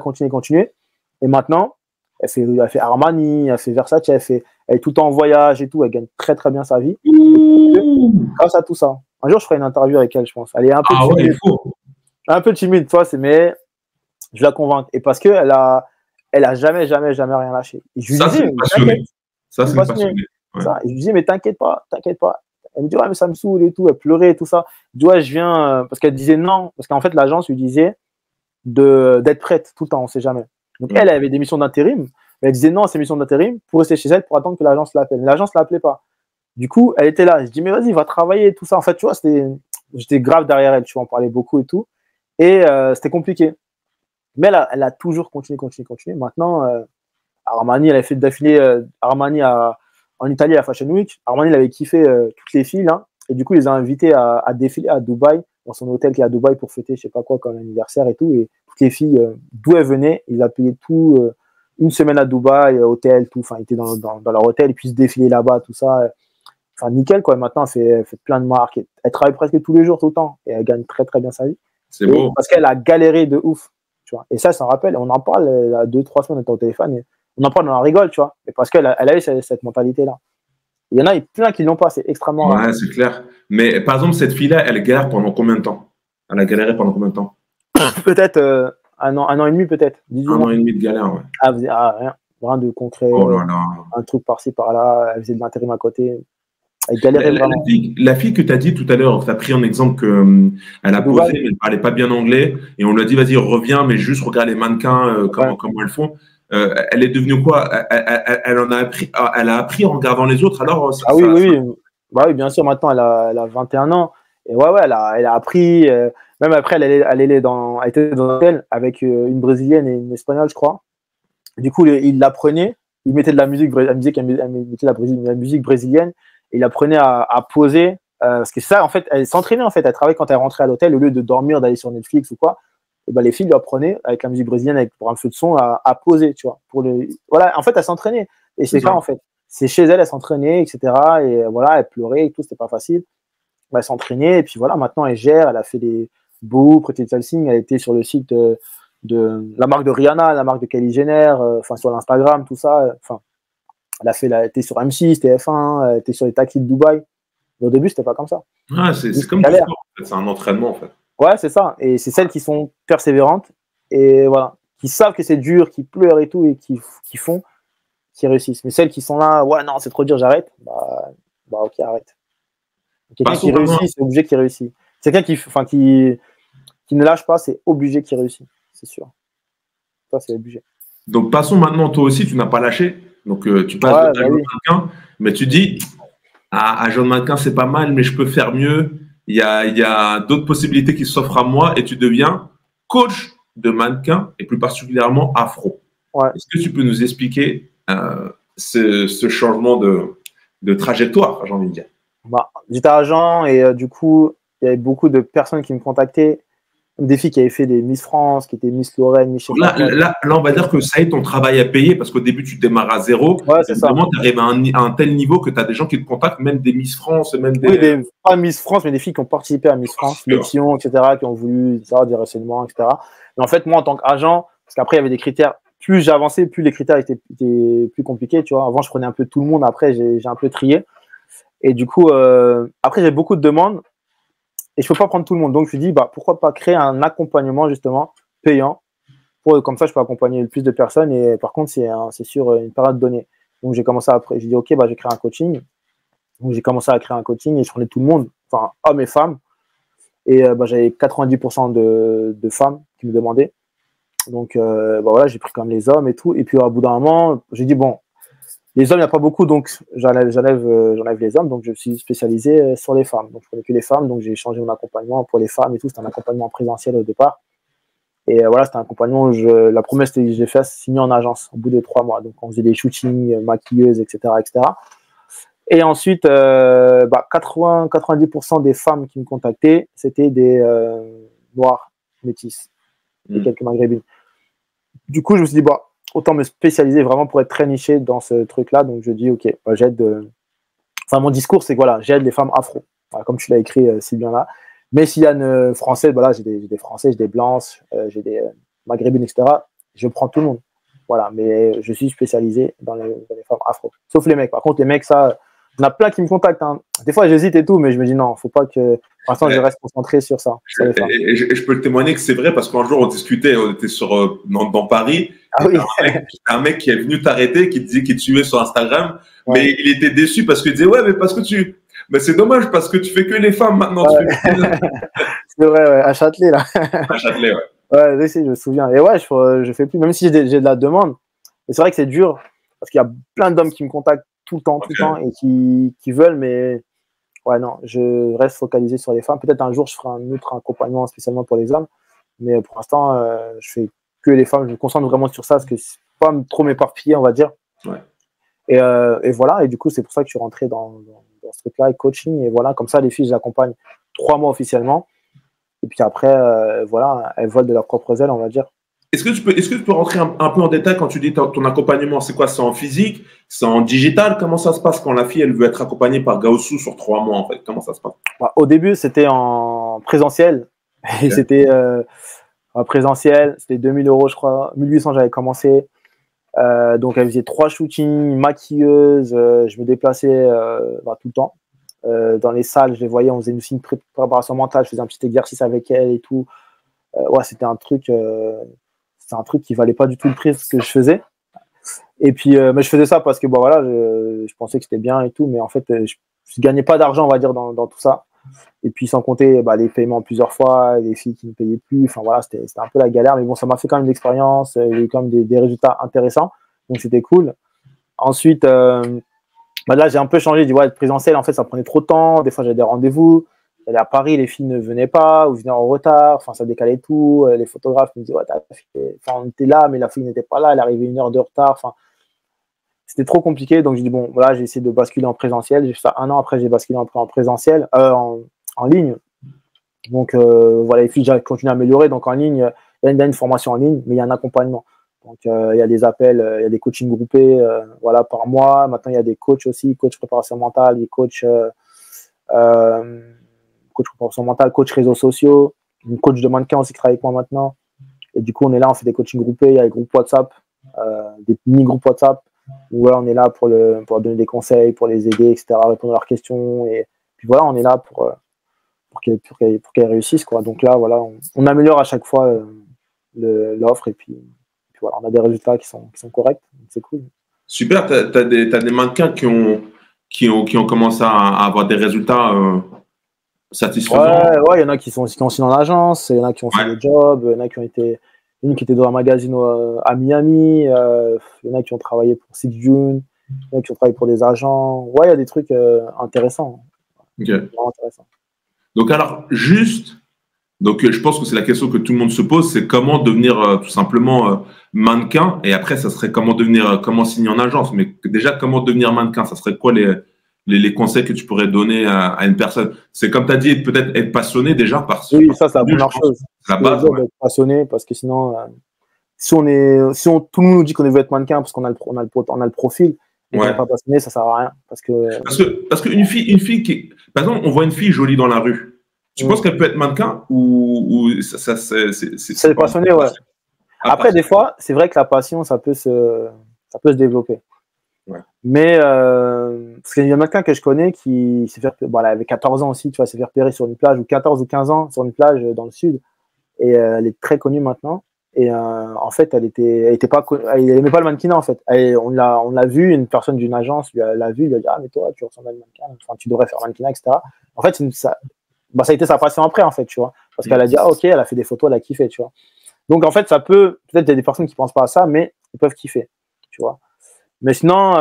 Et maintenant, elle fait Armani, elle fait Versace, elle est tout le temps en voyage et tout. Elle gagne très, très bien sa vie. Grâce à tout ça. Un jour, je ferai une interview avec elle, je pense. Elle est un peu timide. Un peu timide, toi, mais je la convainc. Et parce qu'elle a jamais rien lâché. Et je lui disais, c'est passionné. Ça, c'est passionné. Ouais. Et je lui dis, mais t'inquiète pas. Elle me dit, ouais, mais ça me saoule et tout. Elle pleurait et tout ça. Je dis, ouais, je viens. Parce qu'elle disait non. Parce qu'en fait, l'agence lui disait d'être prête tout le temps, on sait jamais. Donc, elle avait des missions d'intérim. Mais elle disait non à ses missions d'intérim pour rester chez elle pour attendre que l'agence l'appelle. Mais l'agence ne l'appelait pas. Du coup, elle était là. Je dis, mais vas-y, va travailler, tout ça. En fait, tu vois, j'étais grave derrière elle. Tu vois, on parlait beaucoup et tout. Et c'était compliqué. Mais elle a toujours continué. Maintenant, Armani, elle a fait d'affilée Armani en Italie à Fashion Week. Armani, elle avait kiffé toutes les filles. Là. Et du coup, ils les a invités à défiler à Dubaï, dans son hôtel qui est à Dubaï pour fêter, je sais pas quoi, comme anniversaire et tout. Et toutes les filles, d'où elles venaient, ils a payé tout. Une semaine à Dubaï, hôtel, tout. Enfin, ils étaient dans leur hôtel et puis se défiler là-bas, tout ça. Enfin, nickel, quoi. Maintenant, elle fait plein de marques. Elle travaille presque tous les jours, tout le temps. Et elle gagne très, très bien sa vie. C'est beau. Parce qu'elle a galéré de ouf. Tu vois. Et ça me rappelle. On en parle, il y a 2-3 semaines, on était au téléphone. Et on en parle, on en rigole, tu vois. Et parce qu'elle a eu cette mentalité-là. Il y en a plein qui l'ont pas. C'est extrêmement rare. Ouais, c'est clair. Mais par exemple, cette fille-là, elle galère pendant combien de temps? Elle a galéré pendant combien de temps? Peut-être 1 an et demi, peut-être. 1 an et demi de galère, ouais. Rien de concret. Oh là là. Un truc par-ci, par-là. Elle faisait de l'intérim à côté. Elle galérait vraiment. La fille que tu as dit tout à l'heure, tu as pris en exemple qu'elle a posé, mais elle ne parlait pas bien anglais. Et on lui a dit, vas-y, reviens, mais juste regarde les mannequins, comment elles font. Elle est devenue quoi? Elle a appris en regardant les autres, alors? Oui. Bah oui, bien sûr, maintenant, elle a 21 ans. Et ouais, elle a appris. Même après, elle était dans un hôtel avec une Brésilienne et une Espagnole, je crois. Du coup, il l'apprenait. Il mettait de la musique, elle me disait qu'elle mettait de la musique brésilienne. Et il apprenait à poser. Parce que ça, en fait, elle s'entraînait, en fait. Elle travaillait quand elle rentrait à l'hôtel, au lieu de dormir, d'aller sur Netflix ou quoi. Et ben, les filles lui apprenaient, avec la musique brésilienne, pour un feu de son, à poser, tu vois. Voilà, en fait, elle s'entraînait. Et c'est ça, en fait. C'est chez elle elle s'entraînait, etc. Et voilà, elle pleurait et tout, c'était pas facile. Elle s'entraînait, et puis voilà, maintenant elle gère, elle a fait des beaux pretty-selling, elle était sur le site de la marque de Rihanna, la marque de Kylie Jenner, sur l'Instagram, tout ça. Elle était sur M6, TF1, elle était sur les taxis de Dubaï. Mais au début, c'était pas comme ça. Ouais, c'est comme du sport, en fait. C'est un entraînement, en fait. Ouais, c'est ça. Et c'est celles qui sont persévérantes et voilà, qui savent que c'est dur, qui pleurent et tout, et qui font, qui réussissent. Mais celles qui sont là, ouais, non, c'est trop dur, j'arrête. Bah, ok, arrête. Quelqu'un qui réussit, c'est obligé qu'il réussit. Quelqu'un qui ne lâche pas, c'est obligé qu'il réussit, c'est sûr. Ça, c'est obligé. Donc, passons maintenant, toi aussi, tu n'as pas lâché. Donc, tu passes de mannequin, mais tu dis, agent de mannequin, c'est pas mal, mais je peux faire mieux. Il y a d'autres possibilités qui s'offrent à moi et tu deviens coach de mannequin et plus particulièrement afro. Ouais. Est-ce que tu peux nous expliquer ce changement de trajectoire, j'ai envie de dire? Bah, j'étais agent et du coup, il y avait beaucoup de personnes qui me contactaient. Des filles qui avaient fait des Miss France, qui étaient Miss Lorraine, Miss je sais pas quoi. Là, on va dire que ça y est, ton travail à payer parce qu'au début, tu démarres à zéro. Ouais, c'est ça. Évidemment, tu arrives à un tel niveau que tu as des gens qui te contactent, même des Miss France, même Oui, des. pas Miss France, mais des filles qui ont participé à Miss France, l'élection, etc., qui ont voulu savoir des renseignements, etc. Mais en fait, moi, en tant qu'agent, parce qu'après, il y avait des critères, plus j'avançais, plus les critères étaient plus compliqués, tu vois. Avant, je prenais un peu tout le monde, après, j'ai un peu trié. Et du coup, après, j'ai beaucoup de demandes et je peux pas prendre tout le monde. Donc, je me dis, bah, pourquoi pas créer un accompagnement, justement, payant, comme ça, je peux accompagner le plus de personnes et par contre, c'est sur une période donnée. Donc, j'ai commencé après, j'ai dit, OK, bah, je vais créer un coaching. Donc, j'ai commencé à créer un coaching et je prenais tout le monde, enfin, hommes et femmes. Et bah, j'avais 90% de femmes qui me demandaient. Donc, bah, voilà, j'ai pris comme les hommes et tout. Et puis, au bout d'un moment, j'ai dit, bon, les hommes, il n'y a pas beaucoup, donc j'enlève les hommes. Donc, je me suis spécialisé sur les femmes. Donc, je prenais que les femmes. Donc, j'ai changé mon accompagnement pour les femmes et tout. C'était un accompagnement présentiel au départ. Et voilà, c'était un accompagnement où la promesse que j'ai fait signer en agence au bout de 3 mois. Donc, on faisait des shootings, maquilleuses, etc., etc. Et ensuite, 90% des femmes qui me contactaient, c'était des noirs, métis, et quelques maghrébines. Du coup, je me suis dit, bah, autant me spécialiser vraiment pour être très niché dans ce truc-là. Donc, je dis, OK, bah, Enfin, mon discours, c'est que voilà, j'aide les femmes afro. Voilà, comme tu l'as écrit si bien là. Mais s'il y a une française, voilà, j'ai des français, j'ai des blanches, j'ai des maghrébines, etc. Je prends tout le monde. Voilà, mais je suis spécialisé dans les femmes afro. Sauf les mecs. Par contre, les mecs, ça, il y en a plein qui me contactent. Hein. Des fois, j'hésite et tout, mais je me dis non, faut pas que. Pour l'instant, je reste concentré sur ça. Sur les femmes. Et je peux le témoigner que c'est vrai parce qu'un jour, on discutait, on était dans Paris. Ah oui. Un mec qui est venu t'arrêter, qui te disait qu'il te suivait sur Instagram, ouais. Mais il était déçu parce qu'il disait ouais, mais parce que mais c'est dommage parce que tu fais que les femmes maintenant. Ouais. C'est vrai, ouais, à Châtelet là. À Châtelet, ouais. Ouais, oui, si, je me souviens. Et ouais, je fais plus, même si j'ai de la demande. Mais c'est vrai que c'est dur parce qu'il y a plein d'hommes qui me contactent tout le temps et qui veulent, mais ouais, non, je reste focalisé sur les femmes. Peut-être un jour, je ferai un autre accompagnement spécialement pour les hommes, mais pour l'instant, je fais que les femmes. Je me concentre vraiment sur ça parce que c'est pas trop m'éparpiller, on va dire. Ouais. Et voilà, et du coup, c'est pour ça que je suis rentré dans ce truc-là, coaching, et voilà, comme ça, les filles, je les accompagne 3 mois officiellement. Et puis après, voilà, elles volent de leurs propres ailes, on va dire. Est-ce que tu peux rentrer un peu en détail quand tu dis ton accompagnement? C'est quoi? C'est en physique? C'est en digital? Comment ça se passe quand la fille, elle veut être accompagnée par Gaoussou sur 3 mois, en fait? Comment ça se passe? Bah, au début, c'était en présentiel. Okay. Et c'était en présentiel. C'était 2000 €, je crois. 1800, j'avais commencé. Donc, elle faisait 3 shootings, maquilleuse. Je me déplaçais tout le temps. Dans les salles, je les voyais. On faisait aussi une préparation mentale. Je faisais un petit exercice avec elle et tout. Ouais, c'était un truc qui valait pas du tout le prix de ce que je faisais. Et puis, mais je faisais ça parce que bon, voilà, je pensais que c'était bien et tout, mais en fait, je gagnais pas d'argent, on va dire, dans tout ça. Et puis, sans compter les paiements plusieurs fois, les filles qui ne payaient plus. Enfin, voilà, c'était un peu la galère, mais bon, ça m'a fait quand même une expérience. Il y a eu quand même des résultats intéressants, donc c'était cool. Ensuite, là, j'ai un peu changé. J'ai dit, ouais, être présentiel, en fait, ça prenait trop de temps. Des fois, j'avais des rendez-vous. J'allais à Paris, les filles ne venaient pas ou venaient en retard. Enfin, ça décalait tout. Les photographes me disaient, ouais, on était là, mais la fille n'était pas là. Elle arrivait 1 heure de retard. Enfin, c'était trop compliqué. Donc, j'ai dit, bon, voilà, j'ai essayé de basculer en présentiel. J'ai fait ça 1 an après, j'ai basculé en présentiel, en ligne. Donc, voilà, les filles, j'ai continué à améliorer. Donc, en ligne, il y a une formation en ligne, mais il y a un accompagnement. Donc, il y a des appels, il y a des coachings groupés voilà, par mois. Maintenant, il y a des coachs aussi, coach préparation mentale, des coachs préparation mentale, coach réseaux sociaux, une coach de mannequin aussi qui travaille avec moi maintenant. Et du coup, on est là, on fait des coachings groupés, il y a des groupes WhatsApp, des mini-groupes WhatsApp, où voilà, on est là pour leur donner des conseils, pour les aider, etc., répondre à leurs questions. Et puis voilà, on est là pour qu'elles réussissent, quoi. Donc là, voilà, on améliore à chaque fois l'offre et puis voilà, on a des résultats qui sont corrects. C'est cool. Super, t'as des mannequins qui ont commencé à avoir des résultats satisfaisants. Ouais, il y en a qui sont aussi dans l'agence, il y en a qui ont fait des jobs, il y en a qui ont été. Une qui était dans un magazine à Miami, il y en a qui ont travaillé pour Six June, il y en a qui ont travaillé pour des agents. Ouais, il y a des trucs intéressants. Ok. Vraiment intéressants. Donc alors, juste Donc, je pense que c'est la question que tout le monde se pose, c'est comment devenir tout simplement mannequin. Et après, ça serait comment devenir, comment signer en agence. Mais déjà, comment devenir mannequin? Ça serait quoi les conseils que tu pourrais donner à une personne? C'est comme tu as dit, peut-être être passionné déjà Oui, ça, c'est la première je pense, chose. c'est la base. Ouais. D'être passionné, parce que sinon, tout le monde nous dit qu'on veut être mannequin parce qu'on a on a le profil, et qu'on n'est pas passionné, ça sert à rien. Parce qu'une fille qui, par exemple, on voit une fille jolie dans la rue. Tu penses qu'elle peut être mannequin ou c'est passionné, ouais. Après, des fois, c'est vrai que la passion, ça peut se développer. Ouais. Mais parce qu'il y a un mannequin que je connais qui s'est fait, bon, elle avait 14 ans aussi, tu vois, s'est fait repérer sur une plage, ou 14 ou 15 ans sur une plage dans le sud, et elle est très connue maintenant. Et en fait, elle aimait pas le mannequinat en fait. On l'a vu, une personne d'une agence l'a vu, lui a dit, ah mais toi tu ressembles à un mannequin, enfin tu devrais faire mannequinat, etc. En fait, ça a été sa passion après en fait, tu vois, parce qu'elle a dit, ah ok, elle a fait des photos, elle a kiffé, tu vois. Donc en fait, peut-être il y a des personnes qui pensent pas à ça, mais ils peuvent kiffer, tu vois. Mais sinon,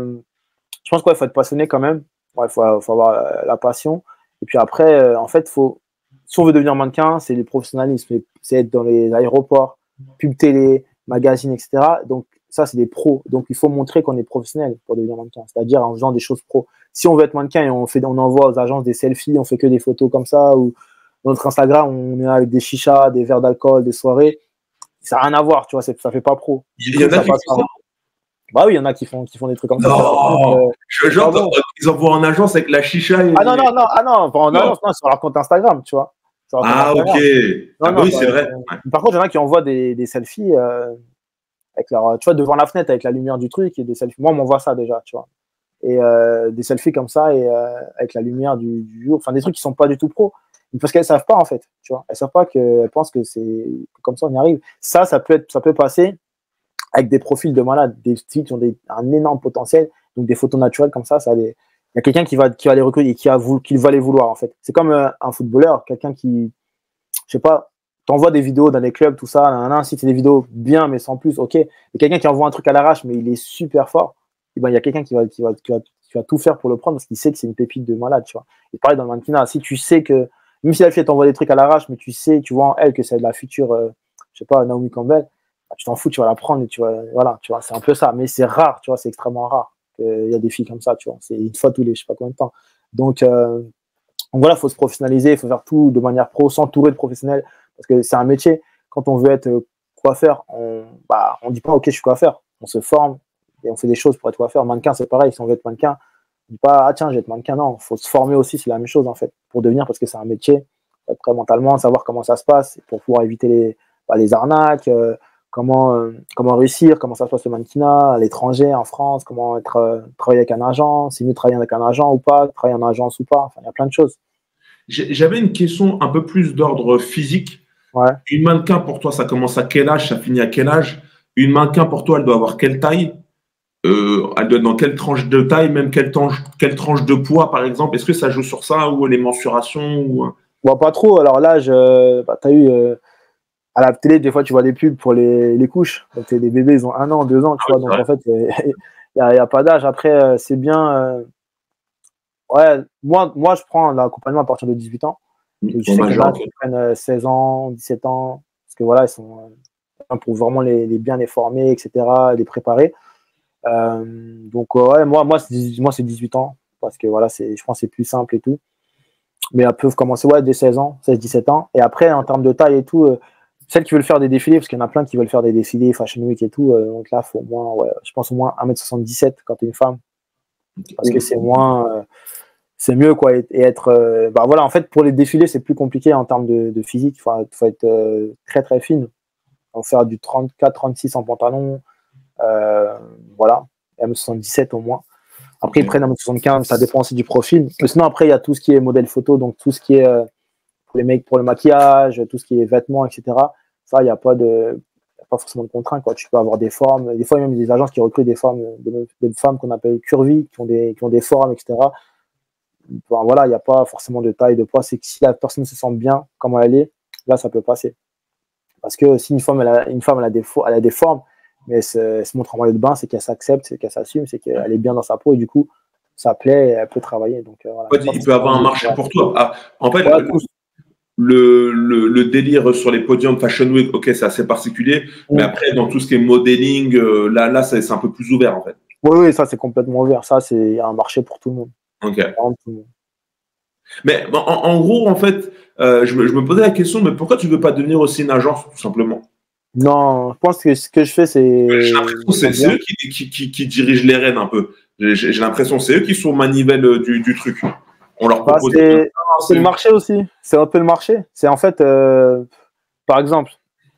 je pense qu'il faut être passionné quand même. Ouais, faut avoir la passion. Et puis après, en fait, si on veut devenir mannequin, c'est le professionnalisme, c'est être dans les aéroports, pub télé, magazines, etc. Donc ça, c'est des pros. Donc il faut montrer qu'on est professionnel pour devenir mannequin, c'est-à-dire en faisant des choses pro. Si on veut être mannequin et on envoie aux agences des selfies, on fait que des photos comme ça, ou dans notre Instagram, on est avec des chichas, des verres d'alcool, des soirées, ça n'a rien à voir, tu vois, ça fait pas pro. Il y en a qui font ça. Bah oui, il y en a qui font des trucs comme ça. Genre, ils envoient en agence avec la chicha. Ah non, pas en agence, non, sur leur compte Instagram, tu vois. Ah, ok. Oui, c'est vrai. Par contre, il y en a qui envoient des selfies avec leur, tu vois, devant la fenêtre avec la lumière du truc et des selfies. Moi, on m'envoie ça déjà, tu vois. Et des selfies comme ça et avec la lumière du jour. Enfin, des trucs qui sont pas du tout pro. Parce qu'elles savent pas, en fait, tu vois. Elles savent pas qu'elles pensent que c'est comme ça, on y arrive. Ça peut passer avec des profils de malades, des styles qui ont un énorme potentiel, donc des photos naturelles comme ça, il y a quelqu'un qui va les recruter et qui va les vouloir en fait. C'est comme un footballeur, quelqu'un qui, je sais pas, t'envoie des vidéos dans des clubs, tout ça, si c'est des vidéos bien mais sans plus, ok. Et quelqu'un qui envoie un truc à l'arrache mais il est super fort, et ben il y a quelqu'un qui va tout faire pour le prendre parce qu'il sait que c'est une pépite de malade, tu vois. Et pareil dans le mannequinat, si tu sais que même si la fille t'envoie des trucs à l'arrache, mais tu vois en elle que c'est de la future, je sais pas, Naomi Campbell. Tu t'en fous, tu vas la prendre et voilà, tu vois, c'est un peu ça, mais c'est rare, tu vois, c'est extrêmement rare qu'il y a des filles comme ça, tu vois, c'est une fois tous les je sais pas combien de temps. Donc voilà, il faut se professionnaliser, il faut faire tout de manière pro, s'entourer de professionnels, parce que c'est un métier. Quand on veut être coiffeur, on dit pas ok, je suis coiffeur, on se forme et on fait des choses pour être coiffeur. Mannequin, c'est pareil, si on veut être mannequin, on dit pas ah tiens, je vais être mannequin, non, il faut se former aussi, c'est la même chose en fait, pour devenir, parce que c'est un métier, après mentalement, savoir comment ça se passe, pour pouvoir éviter les arnaques. Comment réussir, comment ça se passe le mannequinat à l'étranger, en France, comment travailler avec un agent, c'est mieux de travailler avec un agent ou pas, travailler en agence ou pas, enfin, il y a plein de choses. J'avais une question un peu plus d'ordre physique. Ouais. Une mannequin pour toi, ça commence à quel âge, ça finit à quel âge? Une mannequin pour toi, elle doit avoir quelle taille? Elle doit être dans quelle tranche de taille, même quelle tranche de poids, par exemple? Est-ce que ça joue sur ça ou les mensurations ou... Bon, pas trop. Alors l'âge, tu as eu... à la télé, des fois, tu vois des pubs pour les couches. Donc, les bébés, ils ont 1 an, 2 ans, tu vois. Donc, en fait, il n'y a pas d'âge. Après, c'est bien. Ouais, moi, je prends l'accompagnement à partir de 18 ans. Et je sais qu'il y en a qui prennent 16 ans, 17 ans. Parce que voilà, ils sont pour vraiment bien les former, etc., les préparer. Donc, ouais, moi c'est 18 ans. Parce que voilà, je pense que c'est plus simple et tout. Mais elles peuvent commencer dès 16 ans, 16-17 ans. Et après, en termes de taille et tout, celles qui veulent faire des défilés, parce qu'il y en a plein qui veulent faire des défilés, Fashion Week et tout, donc là, il faut au moins, je pense au moins 1m77 quand tu es une femme. Parce que c'est moins, c'est mieux, quoi. Et être, voilà, en fait, pour les défilés, c'est plus compliqué en termes de physique. Il faut être très, très fine. Il faut faire du 34-36 en pantalon. Voilà, 1m77 au moins. Après, ils prennent 1m75, ça dépend aussi du profil. Mais sinon, après, il y a tout ce qui est modèle photo, donc tout ce qui est pour les mecs, pour le maquillage, tout ce qui est vêtements, etc. Ça, il n'y a pas forcément de contraintes, quoi. Tu peux avoir des formes. Des fois, il y a même des agences qui recrutent des femmes qu'on appelle curvy, qui ont des formes, etc. Enfin, voilà, il n'y a pas forcément de taille, de poids. C'est que si la personne se sent bien, comment elle est, là, ça peut passer. Parce que si une femme, elle a des formes, mais elle se montre en maillot de bain, c'est qu'elle s'accepte, c'est qu'elle s'assume, c'est qu'elle est bien dans sa peau et du coup, ça plaît et elle peut travailler. Donc, voilà, il peut avoir un marché pour toi. Ah, en fait, le délire sur les podiums Fashion Week, ok, c'est assez particulier. Mais après, dans tout ce qui est modeling, là c'est un peu plus ouvert, en fait. Oui, ça, c'est complètement ouvert. Ça, c'est un marché pour tout le monde. Ok. Tout le monde. Mais en gros, en fait, je me posais la question, mais pourquoi tu veux pas devenir aussi une agence, tout simplement? Non, je pense que ce que je fais, c'est. J'ai l'impression que c'est eux qui dirigent les rênes un peu. J'ai l'impression que c'est eux qui sont manivelle du truc. On leur propose. C'est le marché aussi. C'est un peu le marché. C'est en fait, par exemple,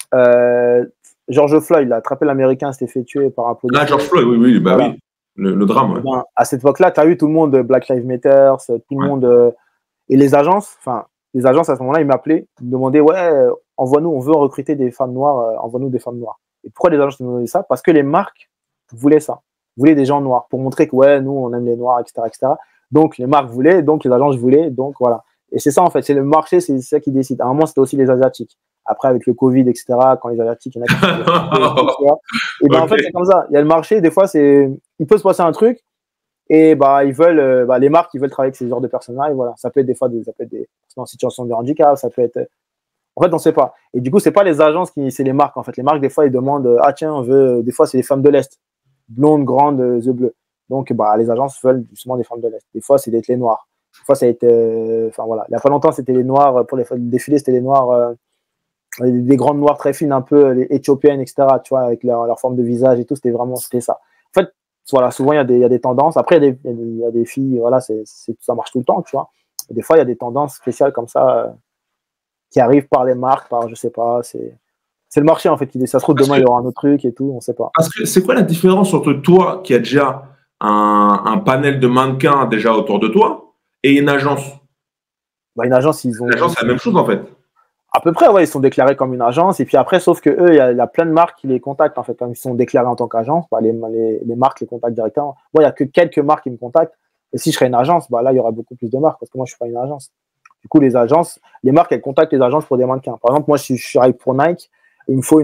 George Floyd, il a attrapé l'Américain, s'était fait tuer par un policier. Ah, George Floyd, oui, bah voilà. Oui. Le drame. Ouais. Ben, à cette époque-là, tu as eu tout le monde, Black Lives Matter, tout le monde. Et les agences à ce moment-là, ils m'appelaient, ils me demandaient, ouais, envoie-nous, on veut recruter des femmes noires, envoie-nous des femmes noires. Et pourquoi les agences nous demandaient ça? Parce que les marques voulaient ça, voulaient des gens noirs, pour montrer que, ouais, nous, on aime les noirs, etc., etc. Donc, les marques voulaient, donc les agences voulaient, donc voilà. Et c'est ça, en fait, c'est le marché, c'est ça qui décide. À un moment, c'était aussi les Asiatiques. Après, avec le Covid, etc., quand les Asiatiques, il y en a qui et ben, en fait, c'est comme ça. Il y a le marché, des fois, il peut se passer un truc, et bah, ils veulent, les marques, ils veulent travailler avec ces genres de personnes-là, et voilà. Ça peut être des fois des personnes en situation de handicap, ça peut être. En fait, on ne sait pas. Et du coup, c'est pas les agences c'est les marques, en fait. Les marques, des fois, ils demandent, ah tiens, on veut, des fois, c'est les femmes de l'Est, blondes, grandes, yeux bleus. Donc, bah, les agences veulent justement des femmes de l'Est. Des fois, c'est d'être les noirs. Des fois, ça a été, enfin voilà. Il n'y a pas longtemps, c'était les noirs, pour les défilés, c'était les noirs, des grandes noires très fines, un peu, les éthiopiennes, etc., tu vois, avec leur forme de visage et tout, c'était ça. En fait, voilà, souvent, il y a des tendances. Après, il y a des filles, voilà, ça marche tout le temps, tu vois. Et des fois, il y a des tendances spéciales comme ça, qui arrivent par les marques, je sais pas, c'est le marché, en fait, qui ça se trouve, demain, il y aura un autre truc et tout, on sait pas. Parce que c'est quoi la différence entre toi, qui a déjà un panel de mannequins déjà autour de toi, et une agence? Bah, une agence, ils ont. L'agence, c'est la même chose, en fait. À peu près, ouais, ils sont déclarés comme une agence. Et puis après, sauf que eux, il y a plein de marques qui les contactent, en fait. Quand ils sont déclarés en tant qu'agence, bah, les marques les contactent directement. Moi, il n'y a que quelques marques qui me contactent. Et si je serais une agence, bah, là, il y aurait beaucoup plus de marques parce que moi, je ne suis pas une agence. Du coup, les marques, elles contactent les agences pour des mannequins. Par exemple, moi, je travaille pour Nike. Il me faut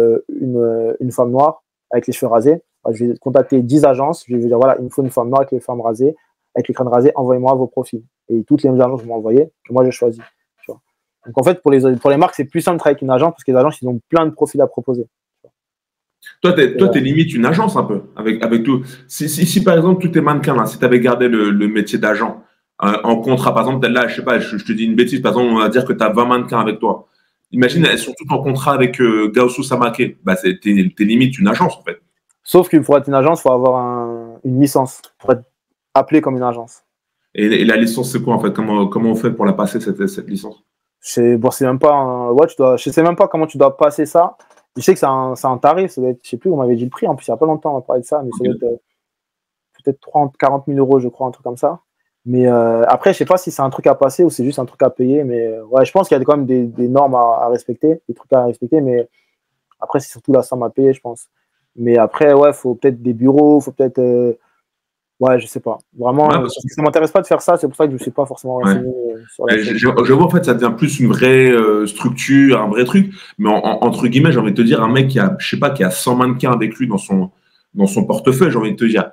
une femme noire avec les cheveux rasés. Bah, je vais contacter 10 agences. Je vais dire, voilà, il me faut une femme noire avec les femmes rasées, avec les crânes rasés. Envoyez-moi vos profils. Et toutes les agences vont m'envoyer. Et moi, je choisis. Donc, en fait, pour les marques, c'est plus simple de travailler avec une agence parce que les agences, ils ont plein de profils à proposer. Toi, t'es limite une agence un peu avec tout. Si par exemple, tous tes mannequins, là, si tu avais gardé le métier d'agent en contrat, par exemple, là, je sais pas, je te dis une bêtise, par exemple, on va dire que tu as 20 mannequins avec toi. Imagine, elles sont toutes en contrat avec Gaosu Samake. Bah, t'es limite une agence, en fait. Sauf qu'il faut être une agence, il faut avoir une licence pour être appelé comme une agence. Et la licence, c'est quoi, en fait? Comment on fait pour la passer, cette licence? C'est même pas je sais même pas comment tu dois passer ça. Je sais que c'est un tarif, ça doit être, je sais plus, on m'avait dit le prix, en plus il n'y a pas longtemps on va parler de ça, mais ça doit être peut-être 40 000 euros, je crois, un truc comme ça. Mais après, je sais pas si c'est un truc à passer ou c'est juste un truc à payer, mais ouais, je pense qu'il y a quand même des normes à respecter, des trucs à respecter, mais après, c'est surtout la somme à payer, je pense. Mais après, ouais, faut peut-être des bureaux, faut peut-être. Ouais, je sais pas. Vraiment, ça m'intéresse pas de faire ça, c'est pour ça que je ne suis pas forcément renseigné sur la chose. Je vois, en fait, ça devient plus une vraie structure, un vrai truc. Mais entre guillemets, j'ai envie de te dire, un mec qui a, je sais pas, qui a 100 mannequins avec lui dans son portefeuille, j'ai envie de te dire,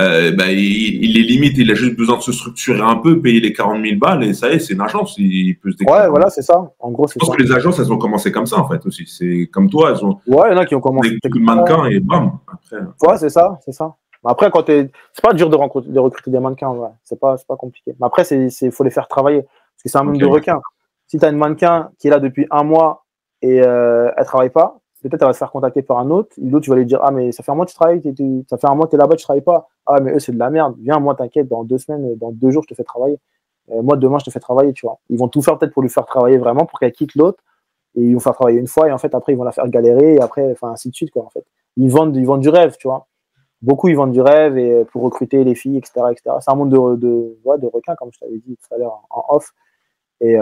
il est limite, il a juste besoin de se structurer un peu, payer les 40 000 balles, et ça y est, c'est une agence, il peut se déclarer. Ouais, voilà, c'est ça. En gros, c'est ça. Je pense que les agences, elles ont commencé comme ça, en fait, aussi. C'est comme toi, elles ont. Ouais, il y en a qui ont commencé. Beaucoup de mannequins et bam. Après. Ouais, c'est ça. Après, c'est pas dur de recruter des mannequins, ouais. C'est pas compliqué. Mais après, faut les faire travailler. Parce que c'est un monde de requins. Si tu as une mannequin qui est là depuis un mois et elle travaille pas, peut-être elle va se faire contacter par un autre. L'autre, tu vas lui dire, ah, mais ça fait un mois que tu travailles, ça fait un mois que tu es là-bas, tu travailles pas. Ah, mais eux, c'est de la merde. Viens, moi, t'inquiète, dans 2 semaines, dans 2 jours, je te fais travailler. Moi, demain, je te fais travailler, tu vois. Ils vont tout faire peut-être pour lui faire travailler vraiment, pour qu'elle quitte l'autre. Et ils vont faire travailler une fois, et en fait, après, ils vont la faire galérer, et après, enfin, ainsi de suite, quoi, en fait. Ils vendent du rêve, tu vois. Beaucoup, ils vendent du rêve et pour recruter les filles, etc., etc. C'est un monde de requins, comme je t'avais dit tout à l'heure en off. Et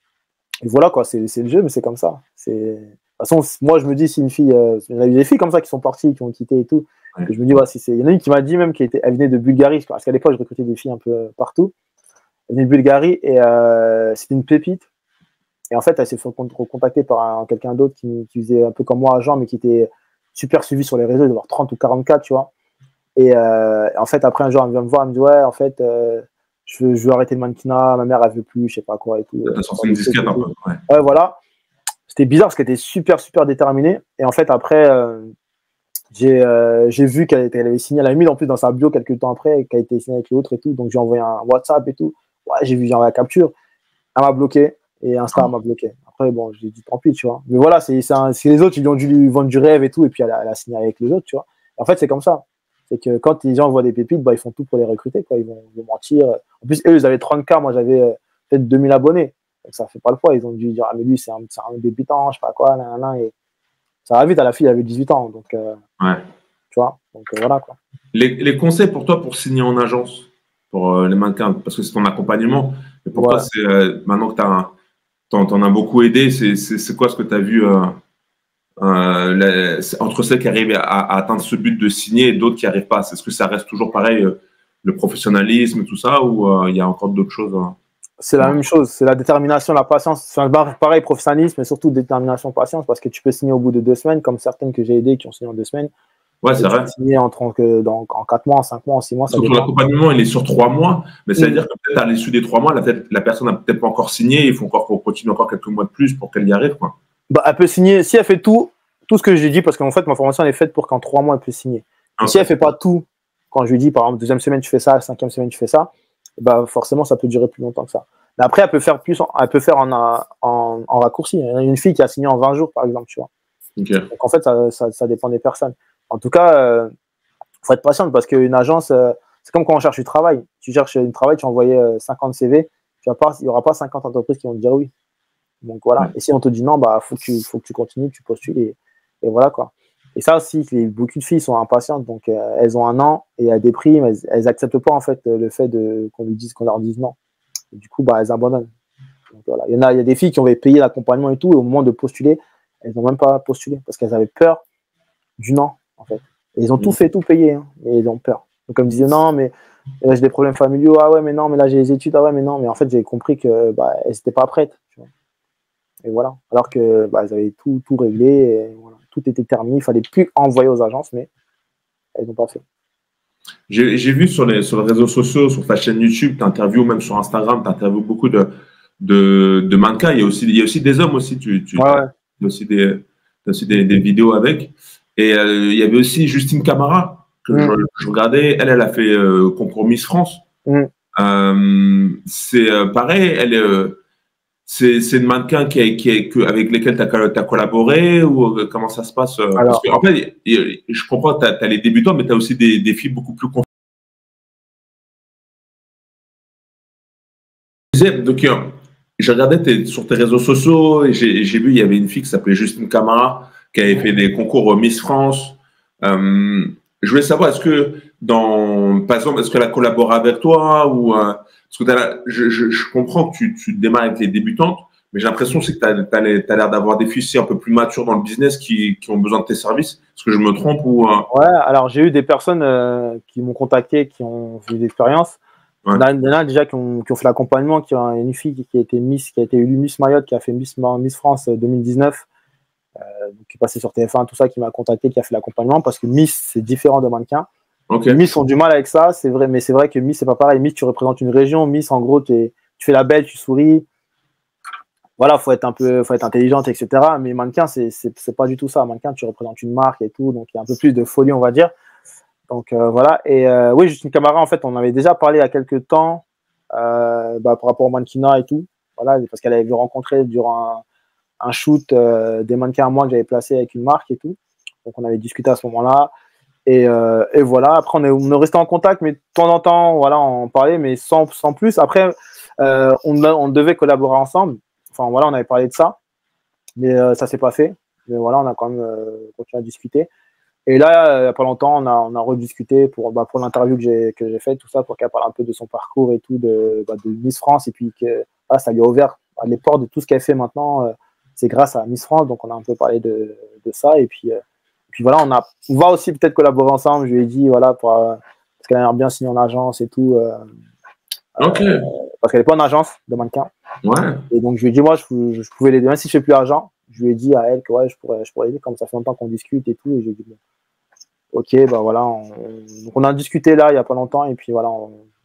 voilà, quoi, c'est le jeu, mais c'est comme ça. De toute façon, moi, je me dis, si une fille, il y a eu des filles comme ça qui sont parties, qui ont quitté et tout. Ouais. Et je me dis, il y en a une qui m'a dit même elle venait de Bulgarie, parce qu'à l'époque, je recrutais des filles un peu partout. Elle venait de Bulgarie et c'était une pépite. Et en fait, elle s'est fait recontacter par quelqu'un d'autre qui faisait un peu comme moi, agent, mais qui était super suivi sur les réseaux, d'avoir 30 ou 44, tu vois. Et en fait, après, un jour, elle vient me voir, elle me dit, ouais, en fait, je veux arrêter le mannequinat, ma mère, elle veut plus, je sais pas quoi et tout. T'as sorti une disquette un peu, ouais. Ouais, voilà. C'était bizarre parce qu'elle était super, super déterminée. Et en fait, après, j'ai vu qu'elle avait signé, elle avait mis en plus dans sa bio quelques temps après, qu'elle était signée avec l'autre et tout. Donc, j'ai envoyé un WhatsApp et tout. Ouais, j'ai envoyé la capture. Elle m'a bloqué et Insta m'a bloqué. Après, bon, j'ai dit tant pis, tu vois. Mais voilà, c'est les autres, ils lui ont dû lui vendre du rêve et tout. Et puis, elle a signé avec les autres, tu vois. Et en fait, c'est comme ça. C'est que quand les gens voient des pépites, bah, ils font tout pour les recruter, quoi. Ils vont mentir. En plus, eux, ils avaient 30K, moi, j'avais peut-être 2000 abonnés. Donc, ça fait pas le poids. Ils ont dû dire, ah, mais lui, c'est un débutant, je sais pas quoi, là, là, et ça va vite. À la fille, elle avait 18 ans. Donc, Ouais. tu vois. Donc, voilà, quoi. Les conseils pour toi pour signer en agence, pour les mannequins, parce que c'est ton accompagnement. Mais pour toi, c'est maintenant que t'en as beaucoup aidé, c'est quoi ce que tu as vu entre celles qui arrivent à atteindre ce but de signer et d'autres qui n'y arrivent pas? Est-ce que ça reste toujours pareil, le professionnalisme, tout ça, ou il y a encore d'autres choses? C'est la même chose, c'est la détermination, la patience. Enfin, pareil, professionnalisme, mais surtout détermination, patience, parce que tu peux signer au bout de 2 semaines, comme certaines que j'ai aidées qui ont signé en 2 semaines. Ouais, c'est vrai. Signer en 4 mois, en 5 mois, en 6 mois, ça Surtout dépend. l'accompagnement, il est sur 3 mois, mais ça veut dire que peut-être à l'issue des 3 mois, la personne n'a peut-être pas encore signé, il faut continuer encore quelques mois de plus pour qu'elle y arrive, quoi. Bah, elle peut signer, si elle fait tout ce que j'ai dit, parce qu'en fait, ma formation, elle est faite pour qu'en 3 mois, elle puisse signer. Okay. Si elle fait pas tout, quand je lui dis, par exemple, 2e semaine, tu fais ça, 5e semaine, tu fais ça, bah, forcément, ça peut durer plus longtemps que ça. Mais après, elle peut faire en raccourci. Il y a une fille qui a signé en 20 jours, par exemple, tu vois. Okay. Donc, en fait, ça dépend des personnes. En tout cas, faut être patiente parce qu'une agence, c'est comme quand on cherche du travail. Tu cherches du travail, tu as envoyé 50 CV, il n'y aura pas 50 entreprises qui vont te dire oui. Donc voilà. Ouais. Et si on te dit non, bah faut que tu continues, tu postules et voilà quoi. Et ça aussi, beaucoup de filles sont impatientes, donc elles ont un an et elles dépriment, elles acceptent pas en fait le fait qu'on leur dise non. Et du coup, bah elles abandonnent. Donc voilà. Il y a des filles qui avaient payé l'accompagnement et tout, et au moment de postuler, elles n'ont même pas postulé parce qu'elles avaient peur du non en fait. Et ils ont tout fait, tout payé, hein, mais ils ont peur. Donc elles me disaient non, mais j'ai des problèmes familiaux, ah ouais, mais non, mais là j'ai les études, ah ouais, mais non, mais en fait j'ai compris que bah elles n'étaient pas prêtes. Tu vois. Et voilà. Alors que bah, elles avaient tout réglé, et voilà. Tout était terminé. Il fallait plus envoyer aux agences, mais elles n'ont pas fait. J'ai vu sur les réseaux sociaux, sur ta chaîne YouTube, tu interviews, même sur Instagram, tu interviews beaucoup de mannequins. Il y a aussi des hommes aussi. Ouais. As aussi des vidéos avec. Et il y avait aussi Justine Camara que je regardais. Elle a fait concours Miss France. C'est pareil. C'est une mannequin avec lesquels tu as collaboré ou comment ça se passe? Parce qu'en fait, je comprends que tu as les débutants, mais tu as aussi des filles beaucoup plus confirmées. Donc, je regardais sur tes réseaux sociaux et j'ai vu il y avait une fille qui s'appelait Justine Camara qui avait fait des concours Miss France. Je voulais savoir, par exemple, est-ce qu'elle a collaboré avec toi ou parce que je comprends que tu démarres avec les débutantes, mais j'ai l'impression que tu as l'air d'avoir des filles un peu plus matures dans le business qui ont besoin de tes services. Est-ce que je me trompe ou Ouais, alors j'ai eu des personnes qui m'ont contacté, qui ont vu l'expérience. Ouais. Il y en a déjà qui ont fait l'accompagnement, qui a une fille qui a été élue Miss Mayotte, qui a fait Miss France 2019. Qui est passé sur TF1, tout ça, qui m'a contacté, qui a fait l'accompagnement, parce que Miss, c'est différent de mannequin. Okay. Miss ont du mal avec ça, c'est vrai, mais c'est vrai que Miss, c'est pas pareil. Miss, tu représentes une région. Miss, en gros, tu fais la belle, tu souris. Voilà, faut être intelligente, etc. Mais mannequin, c'est pas du tout ça. Mannequin, tu représentes une marque et tout, donc il y a un peu plus de folie, on va dire. Donc voilà. Et oui, Justine Camara, en fait, on avait déjà parlé il y a quelques temps par rapport au mannequinat et tout. Voilà, parce qu'elle avait vu rencontrer durant un shoot des mannequins à moi que j'avais placé avec une marque et tout. Donc, on avait discuté à ce moment-là. Et voilà. Après, on est resté en contact, mais de temps en temps, voilà, on parlait, mais sans plus. Après, on devait collaborer ensemble. Enfin, voilà, on avait parlé de ça. Mais ça s'est pas fait. Mais voilà, on a quand même continué à discuter. Et là, il n'y a pas longtemps, on a rediscuté pour l'interview que j'ai faite, tout ça, pour qu'elle parle un peu de son parcours et tout, de Miss France. Et puis que ça lui a ouvert les portes de tout ce qu'elle fait maintenant. C'est grâce à Miss France, donc on a un peu parlé de ça. Et puis voilà, on va aussi peut-être collaborer ensemble. Je lui ai dit, voilà, parce qu'elle a bien signé en agence et tout. Okay. Parce qu'elle n'est pas en agence de mannequin. Ouais. Et donc je lui ai dit, moi, je pouvais l'aider, même si je ne fais plus argent. Je lui ai dit à elle que ouais, je pourrais l'aider, comme ça fait longtemps qu'on discute et tout. Et j'ai dit, bon, ok, bah voilà. Donc on a discuté là, il n'y a pas longtemps. Et puis voilà,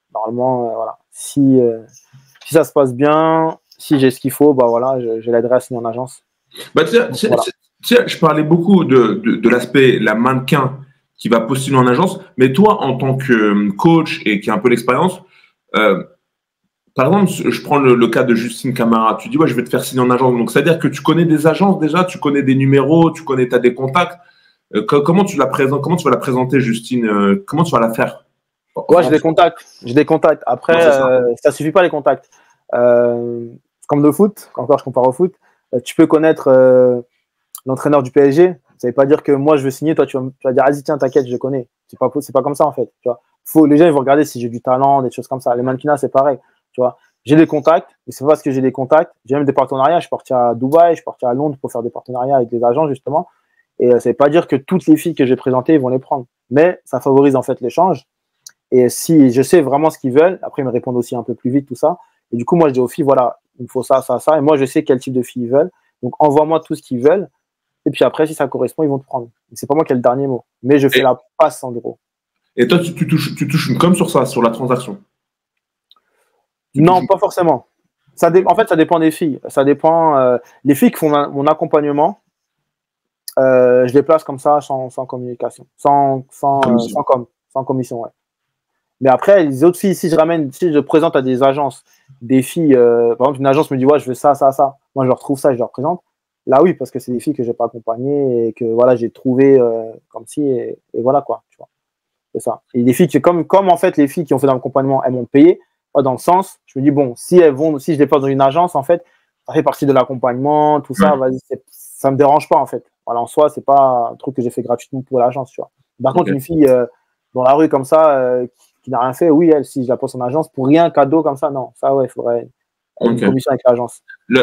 Normalement, voilà. Si ça se passe bien, si j'ai ce qu'il faut, bah voilà, je l'aiderai à signer en agence. Bah, je parlais beaucoup de l'aspect, la mannequin qui va postuler en agence, mais toi, en tant que coach et qui a un peu d'expérience, euh, par exemple, je prends le cas de Justine Camara. Tu dis, ouais, je vais te faire signer en agence. Donc, c'est-à-dire que tu connais des agences déjà, tu connais des numéros, tu connais, t'as des contacts. Comment tu la présentes, comment tu vas la présenter, Justine comment tu vas la faire? Ouais, j'ai des contacts. J'ai des contacts. Après, ouais, ça suffit pas les contacts. Comme le foot, encore je compare au foot, tu peux connaître l'entraîneur du PSG. Ça veut pas dire que moi je veux signer, toi tu vas dire, vas-y, tiens, t'inquiète, je connais. C'est pas comme ça en fait. Tu vois. Les gens ils vont regarder si j'ai du talent, des choses comme ça. Les mannequinats, c'est pareil. Tu vois. J'ai des contacts, mais c'est pas parce que j'ai des contacts. J'ai même des partenariats. Je suis parti à Dubaï, je suis parti à Londres pour faire des partenariats avec des agents justement. Et ça veut pas dire que toutes les filles que j'ai présentées ils vont les prendre. Mais ça favorise en fait l'échange. Et si je sais vraiment ce qu'ils veulent, après ils me répondent aussi un peu plus vite, tout ça. Et du coup, moi je dis aux filles, voilà, il me faut ça, ça, ça. Et moi je sais quel type de filles ils veulent. Donc envoie-moi tout ce qu'ils veulent. Et puis après, si ça correspond, ils vont te prendre. C'est pas moi qui ai le dernier mot. Mais je fais la passe en gros. Et toi, tu touches une com sur ça, sur la transaction? Non, pas forcément. En fait, ça dépend des filles. Ça dépend. Les filles qui font mon accompagnement, je les place comme ça, sans communication. Sans commission, ouais. Mais après, les autres filles, si je présente à des agences, des filles, par exemple, une agence me dit, ouais, je veux ça, ça, ça. Moi, je leur trouve ça, je leur présente. Là, oui, parce que c'est des filles que j'ai pas accompagnées et que voilà, j'ai trouvé comme si, et voilà quoi, tu vois. C'est ça. Et des filles qui, comme en fait, les filles qui ont fait l'accompagnement, elles m'ont payé, dans le sens, je me dis, bon, si je les place dans une agence, en fait, ça fait partie de l'accompagnement, tout ça, vas-y, ça me dérange pas, en fait. Voilà, en soi, c'est pas un truc que j'ai fait gratuitement pour l'agence, tu vois. Par contre, une fille dans la rue comme ça, qui n'a rien fait, oui, elle, si je la pose en agence, pour rien, cadeau comme ça, non. Ça, ouais, il faudrait une commission avec l'agence.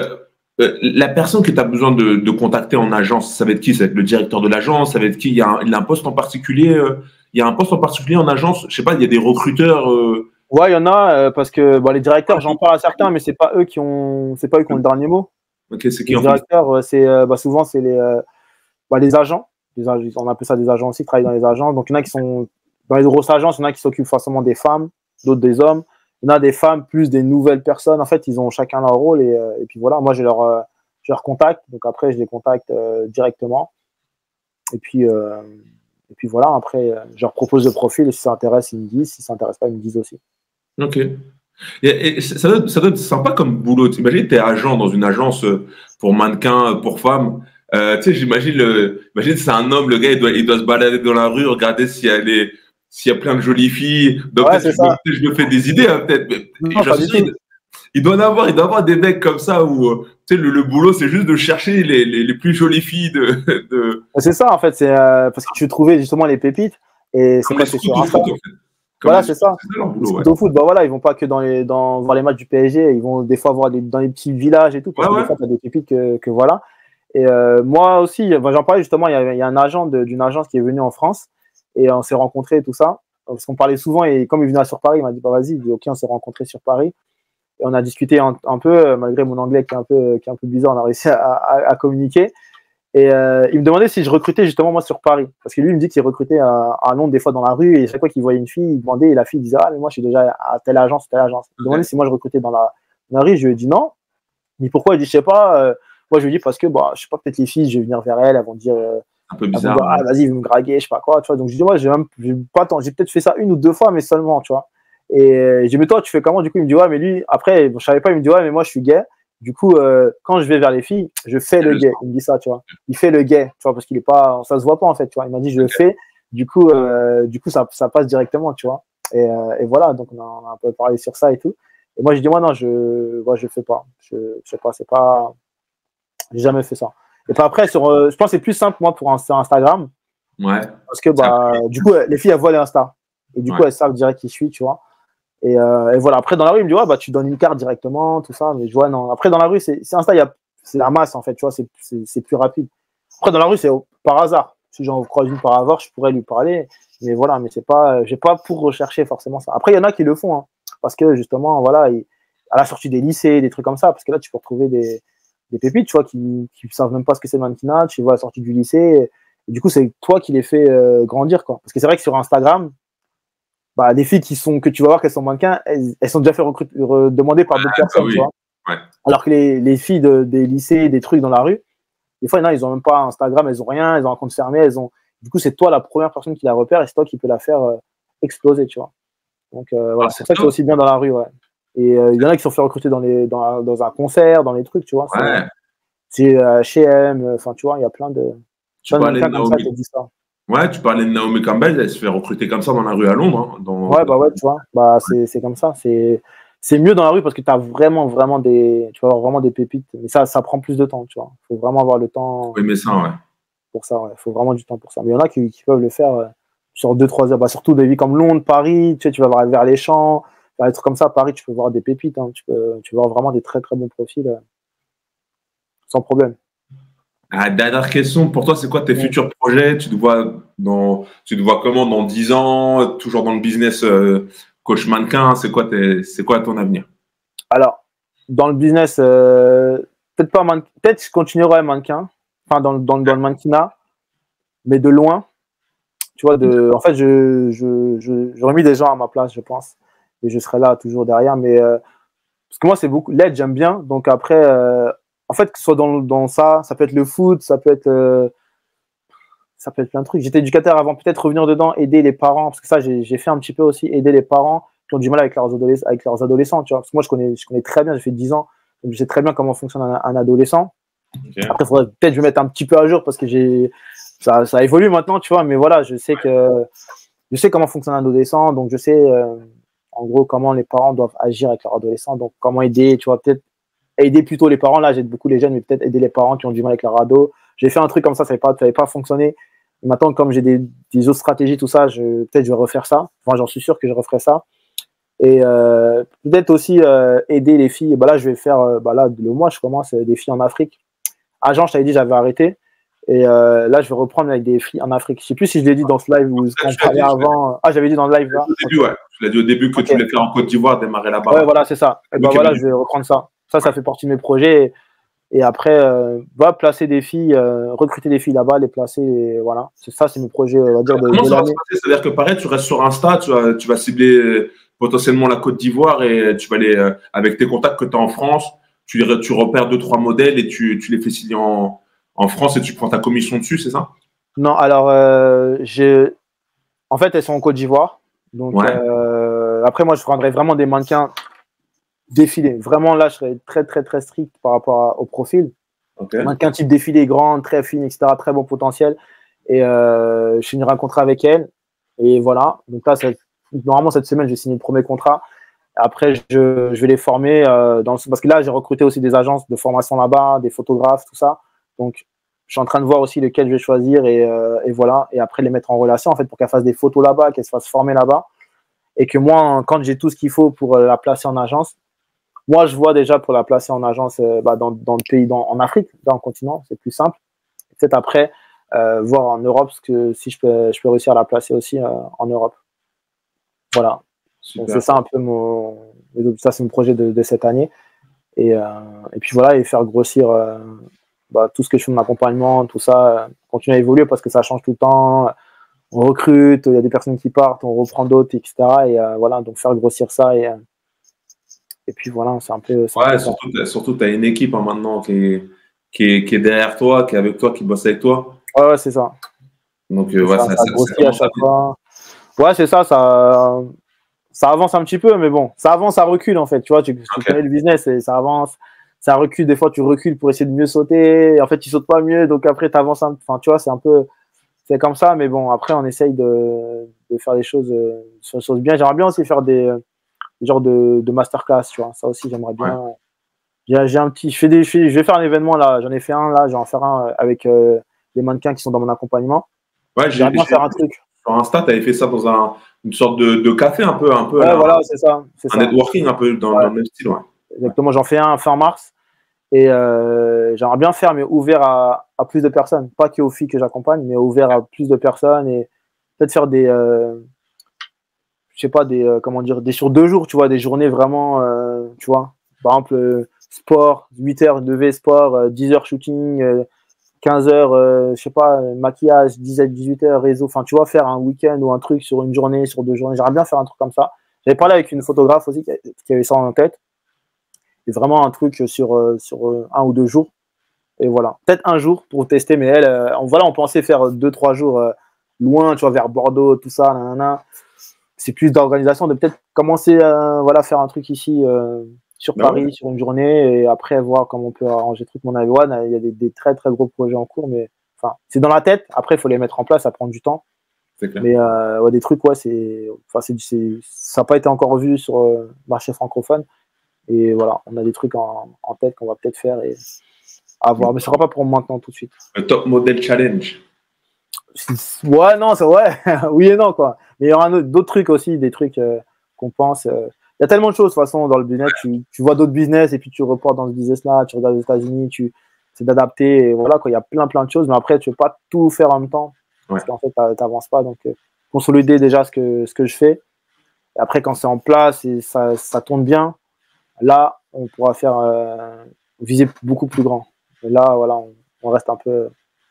La personne que tu as besoin de contacter en agence, ça va être qui? Ça va être le directeur de l'agence? Ça va être qui? Il y a un poste en particulier? Il y a un poste en particulier en agence? Je sais pas, il y a des recruteurs Ouais, il y en a, parce que les directeurs, j'en parle à certains, mais c'est pas eux qui ont le dernier mot. Ok, c'est qui les en directeurs, souvent, c'est les agents. On appelle ça des agents aussi, qui travaillent dans les agences. Donc, il y en a qui sont dans les grosses agences, il y en a qui s'occupent forcément des femmes, d'autres des hommes. Il y en a des femmes plus des nouvelles personnes. En fait, ils ont chacun leur rôle. Et puis voilà, moi, je leur contacte. Donc après, je les contacte directement. Et puis voilà, après, je leur propose le profil. Et si ça intéresse, ils me disent. Si ça intéresse pas, ils me disent aussi. Ok. Et ça doit être sympa comme boulot. T'imagines, t'es agent dans une agence pour mannequins, pour femmes. Tu sais, imagine c'est un homme, le gars, il doit se balader dans la rue, regarder s'il y a plein de jolies filles. Donc ouais, peut-être je me fais des idées, hein, peut-être. Non, pas du tout. Il doit y avoir des mecs comme ça où tu sais, le boulot, c'est juste de chercher les plus jolies filles de... C'est ça, en fait. C'est parce que tu veux trouver justement les pépites. Et c'est quoi, c'est sur Insta. Voilà, c'est ça. Au foot, voilà, ils vont pas que voir les matchs du PSG, ils vont des fois voir dans les petits villages et tout, parce que des fois, tu as des pépites que voilà. Et moi aussi, j'en parlais justement, il y a un agent d'une agence qui est venu en France et on s'est rencontrés et tout ça. Parce qu'on parlait souvent et comme il venait sur Paris, il m'a dit, bah vas-y, ok, on s'est rencontrés sur Paris. Et on a discuté un peu, malgré mon anglais qui est un peu bizarre, on a réussi à communiquer. Et il me demandait si je recrutais justement moi sur Paris. Parce que lui, il me dit qu'il recrutait à Londres des fois dans la rue et chaque fois qu'il voyait une fille, il demandait et la fille disait, ah, mais moi je suis déjà à telle agence, telle agence. Il me demandait si moi je recrutais dans la rue. Je lui ai dit non. Il dit pourquoi? Il dit, je sais pas. Moi je lui ai dit parce que, je sais pas, peut-être les filles, je vais venir vers elles, elles vont dire, un peu bizarre. Ah, vas-y, vous me draguer, je sais pas quoi. Tu vois. Donc je lui ai dit, moi, j'ai peut-être fait ça 1 ou 2 fois, mais seulement, tu vois. Et j'ai dit, mais toi, tu fais comment? Du coup, il me dit, ouais, mais lui, après, je savais pas, il me dit, ouais, mais moi je suis gay. Du coup, quand je vais vers les filles, je fais le gay. Il me dit ça, tu vois. Il fait le gay, tu vois, parce qu'il est pas, ça se voit pas en fait, tu vois. Il m'a dit, je le fais. Du coup, ça passe directement, tu vois. Et voilà, donc on a un peu parlé sur ça et tout. Et moi, je dis, moi, non, je fais pas. Je sais pas, c'est pas, j'ai jamais fait ça. Et puis après, je pense que c'est plus simple, moi, pour Instagram. Ouais. Parce que, du coup, les filles, elles voient les Insta. Et du coup, elles savent direct qui je suis, tu vois. Et voilà, après dans la rue, il me dit, ouais, tu donnes une carte directement, tout ça. Mais je vois, non. Après, dans la rue, c'est Insta, c'est la masse, en fait, tu vois, c'est plus rapide. Après, dans la rue, c'est par hasard. Si j'en croise une par hasard, je pourrais lui parler. Mais voilà, mais c'est pas, j'ai pas pour rechercher forcément ça. Après, il y en a qui le font, hein, parce que justement, voilà, à la sortie des lycées, des trucs comme ça, parce que là, tu peux retrouver des pépites, tu vois, qui savent même pas ce que c'est le mannequinat, tu vois, à la sortie du lycée. Et du coup, c'est toi qui les fais grandir, quoi. Parce que c'est vrai que sur Instagram, bah, des filles que tu vas voir qu'elles sont mannequins, elles sont déjà fait demander par d'autres personnes, tu vois. Ouais. Alors que les filles des lycées, des trucs dans la rue, des fois, ils ont même pas Instagram, elles ont rien, elles ont un compte fermé, du coup, c'est toi la première personne qui la repère et c'est toi qui peux la faire exploser, tu vois. Donc, voilà, c'est pour ça que c'est aussi bien dans la rue, ouais. Et il y en a qui sont fait recruter dans un concert, dans les trucs, tu vois. C'est H&M, enfin, tu vois, il y a plein de mannequins comme ça qui disent ça. Ouais, tu parlais de Naomi Campbell, elle se fait recruter comme ça dans la rue à Londres. Hein, ouais, tu vois, bah, c'est comme ça. C'est mieux dans la rue parce que tu as vraiment tu vas avoir vraiment des pépites. Mais ça prend plus de temps, tu vois. Il faut vraiment avoir le temps. Oui, mais ça, ouais. Pour ça, ouais. Il faut vraiment du temps pour ça. Mais il y en a qui peuvent le faire sur 2-3 heures. Bah, surtout des villes comme Londres, Paris, tu sais, tu vas voir vers les champs, vers des trucs comme ça. À Paris, tu peux voir des pépites. Hein. Tu vas voir vraiment des très, très bons profils sans problème. Dernière question, pour toi, c'est quoi tes futurs projets? Tu te vois comment dans 10 ans? Toujours dans le business coach mannequin? C'est quoi ton avenir? Alors, dans le business, peut-être pas mannequin, peut-être je continuerai mannequin, enfin dans le mannequinat, mais de loin. Tu vois, en fait, j'aurais mis des gens à ma place, je pense, et je serai là toujours derrière. Mais parce que moi, c'est beaucoup l'aide, j'aime bien. Donc après, en fait, que ce soit dans ça peut être le foot, ça peut être plein de trucs. J'étais éducateur avant, peut-être revenir dedans, aider les parents, parce que ça, j'ai fait un petit peu aussi, aider les parents qui ont du mal avec leurs adolescents, tu vois. Parce que moi, je connais très bien, j'ai fait 10 ans, donc je sais très bien comment fonctionne un adolescent. Okay. Après, faudrait peut-être je vais mettre un petit peu à jour parce que ça évolue maintenant, tu vois, mais voilà, je sais comment fonctionne un adolescent, donc je sais en gros comment les parents doivent agir avec leurs adolescents, donc comment aider, tu vois, peut-être aider plutôt les parents, là j'aide beaucoup les jeunes, mais peut-être aider les parents qui ont du mal avec leur ado. J'ai fait un truc comme ça n'avait pas fonctionné. Et maintenant, comme j'ai des autres stratégies, tout ça, peut-être je vais refaire ça. Enfin, j'en suis sûr que je referai ça. Et peut-être aussi aider les filles. Bah là, je vais faire, là, le mois, je commence des filles en Afrique. À Jean, je t'avais dit, j'avais arrêté. Et là, je vais reprendre avec des filles en Afrique. Je sais plus si je l'ai dit dans ce live ou quand on parlait avant. Ah, j'avais dit dans le live là. Au début, ouais. Tu l'as dit au début que tu voulais faire en Côte d'Ivoire, démarrer là-bas. Ouais, voilà, c'est ça. Et voilà, je vais reprendre ça. Ça fait partie de mes projets. Et après, placer des filles, recruter des filles là-bas, les placer. Et voilà. C'est mes projets, on va dire, Comment ça va se passer? C'est-à-dire que pareil, tu restes sur Insta, tu vas cibler potentiellement la Côte d'Ivoire et tu vas aller, avec tes contacts que tu as en France, tu repères 2-3 modèles et tu les fais signer en France et tu prends ta commission dessus, c'est ça? Non, alors, en fait, elles sont en Côte d'Ivoire. Donc, après, moi, je prendrais vraiment des mannequins défilés. Vraiment, là, je serais très, très, très strict par rapport au profil. Okay. Mannequin type défilé, grande, très fine, etc. Très bon potentiel. Et je signerai un contrat avec elle. Et voilà. Donc là, normalement, cette semaine, je vais signer le premier contrat. Après, je vais les former parce que là, j'ai recruté aussi des agences de formation là-bas, des photographes, tout ça. Donc, je suis en train de voir aussi lequel je vais choisir et voilà. Et après, les mettre en relation, en fait, pour qu'elles fassent des photos là-bas, qu'elles se fassent former là-bas. Et que moi, quand j'ai tout ce qu'il faut pour la placer en agence, moi, je vois déjà pour la placer en agence dans le pays, en Afrique, dans le continent, c'est plus simple. Peut-être après, voir en Europe, parce que si je peux réussir à la placer aussi en Europe. Voilà. Donc, c'est ça un peu ça, c'est mon projet de cette année. Et puis voilà, et faire grossir tout ce que je fais de l'accompagnement, tout ça, continuer à évoluer parce que ça change tout le temps. On recrute, il y a des personnes qui partent, on reprend d'autres, etc. Et voilà, donc faire grossir ça et puis voilà, c'est un peu. Surtout, tu as une équipe maintenant qui est derrière toi, qui est avec toi, qui bosse avec toi. Ouais, c'est ça. Donc, ça grossit à chaque fois. Ouais, c'est ça, ça avance un petit peu, mais bon, ça avance, ça recule en fait. Tu vois, tu connais le business et ça avance, ça recule. Des fois, tu recules pour essayer de mieux sauter. Et en fait, tu sautes pas mieux, donc après, tu avances. Enfin, tu vois, c'est comme ça, mais bon, après, on essaye de faire des choses bien. J'aimerais bien aussi faire des genres de masterclass, tu vois. Ça aussi, j'aimerais bien. Ouais. J'ai un petit, je vais faire un événement là. J'en ai fait un là, je vais en faire un avec les mannequins qui sont dans mon accompagnement. Ouais, j'aimerais bien faire un truc. Sur Insta, tu avais fait ça dans une sorte de café un peu. Ouais, là, voilà, c'est ça. Un networking un peu dans le même style, ouais. Exactement, j'en fais un fin mars. Et j'aimerais bien faire, mais ouvert à plus de personnes. Pas que aux filles que j'accompagne, mais ouvert à plus de personnes. Et peut-être faire des, je sais pas, comment dire, des sur 2 jours, tu vois, des journées vraiment, tu vois. Par exemple, sport, 8 heures de V sport, 10 heures shooting, 15 heures, je sais pas, maquillage, 17, 18 heures, réseau. Enfin, tu vois, faire un week-end ou un truc sur une journée, sur 2 journées. J'aimerais bien faire un truc comme ça. J'avais parlé avec une photographe aussi qui avait ça en tête. Et vraiment un truc sur 1 ou 2 jours. Et voilà. Peut-être un jour pour tester, mais elle, on pensait faire 2, 3 jours loin, tu vois, vers Bordeaux, tout ça, nanana. C'est plus d'organisation, de peut-être commencer à faire un truc ici sur Paris, sur une journée, et après voir comment on peut arranger le truc. Mon avis, il y a des très très gros projets en cours, mais enfin, c'est dans la tête. Après, il faut les mettre en place, ça prend du temps. C'est clair. Mais des trucs, ça n'a pas été encore vu sur le marché francophone. Et voilà, on a des trucs en tête qu'on va peut-être faire et à voir. Mais ce sera pas pour maintenant tout de suite. Le Top Model Challenge. Ouais, non, c'est ouais. Oui et non, quoi. Mais il y aura d'autres trucs aussi, des trucs qu'on pense. Il y a tellement de choses, de toute façon, dans le business. Tu vois d'autres business et puis tu reportes dans ce business-là, tu regardes aux États-Unis, c'est d'adapter. Et voilà, quoi. Il y a plein de choses. Mais après, tu ne veux pas tout faire en même temps. Parce qu'en fait, tu n'avances pas. Donc, consolider déjà ce que je fais. Et après, quand c'est en place et ça tourne bien, là, on pourra viser beaucoup plus grand. Et là, voilà, on reste un peu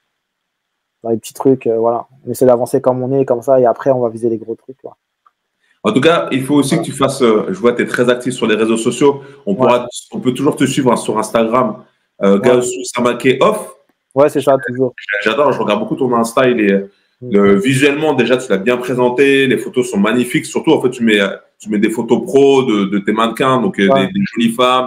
dans les petits trucs. Voilà. On essaie d'avancer comme on est, comme ça, et après, on va viser les gros trucs. Quoi. En tout cas, il faut aussi que tu fasses. Je vois que tu es très actif sur les réseaux sociaux. On peut toujours te suivre sur Instagram, Gaoussou Samake Off. Ouais, c'est ça, toujours. J'adore, je regarde beaucoup ton Insta. Visuellement, déjà, tu l'as bien présenté. Les photos sont magnifiques. Surtout, en fait, tu mets des photos pro de tes mannequins, donc des jolies femmes.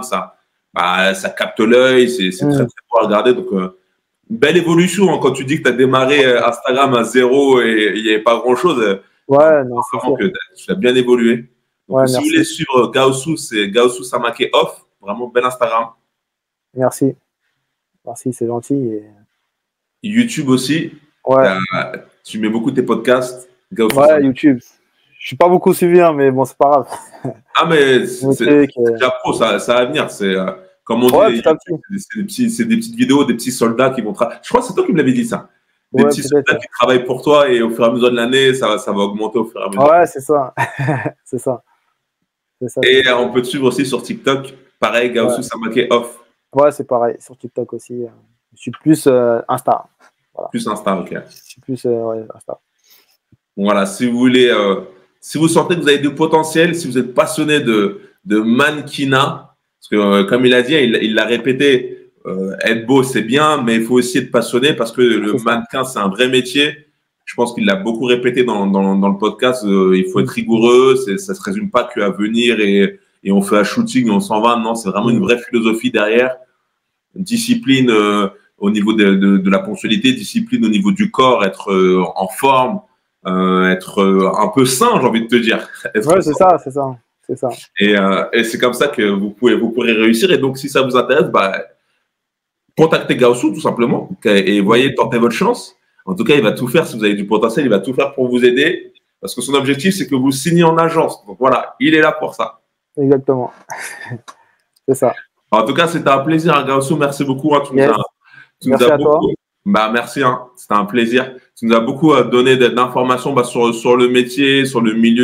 Ça capte l'œil. C'est très, très beau à regarder. Donc, belle évolution. Hein, quand tu dis que tu as démarré Instagram à 0 et il n'y avait pas grand-chose. Ouais, non, c'est vraiment que tu as bien évolué. Donc, si vous voulez suivre Gaoussou, c'est Gaoussou Samake Off. Vraiment bel Instagram. Merci. Merci, c'est gentil. Et... YouTube aussi. Ouais. Tu mets beaucoup tes podcasts. Gaoussou Samake. YouTube. Je suis pas beaucoup suivi, hein, mais bon, c'est pas grave. Ah, mais c'est déjà pro, ça va venir. C'est comme on dit, c'est des petites vidéos, des petits soldats qui vont travailler. Je crois que c'est toi qui me l'avais dit ça. Des petits soldats qui travaillent pour toi et au fur et à mesure de l'année, ça va augmenter au fur et à mesure. Ouais, c'est ça. C'est ça. Et on peut te suivre aussi sur TikTok. Pareil, Gaoussou Samake Off. Ouais, c'est pareil. Sur TikTok aussi. Je suis plus Insta. Voilà. Plus Insta, ok. Je suis plus Insta. Voilà, si vous voulez, si vous sentez que vous avez du potentiel, si vous êtes passionné de mannequinat, parce que comme il a dit, il l'a répété, être beau, c'est bien, mais il faut aussi être passionné parce que le mannequin, c'est un vrai métier. Je pense qu'il l'a beaucoup répété dans le podcast. Il faut être rigoureux. Ça ne se résume pas qu'à venir et on fait un shooting et on s'en va. Non, c'est vraiment une vraie philosophie derrière. Discipline au niveau de la ponctualité, discipline au niveau du corps, être en forme, être un peu sain, j'ai envie de te dire. Ouais, c'est ça. Et c'est comme ça que vous pourrez réussir. Et donc, si ça vous intéresse, contactez Gaoussou tout simplement et voyez, tentez votre chance. En tout cas, il va tout faire. Si vous avez du potentiel, il va tout faire pour vous aider. Parce que son objectif, c'est que vous signiez en agence. Donc voilà, il est là pour ça. Exactement. C'est ça. En tout cas, c'était un plaisir, Gaoussou. Merci beaucoup. Hein. Merci à toi. Merci. Hein. C'était un plaisir. Tu nous as beaucoup donné d'informations sur le métier, sur le milieu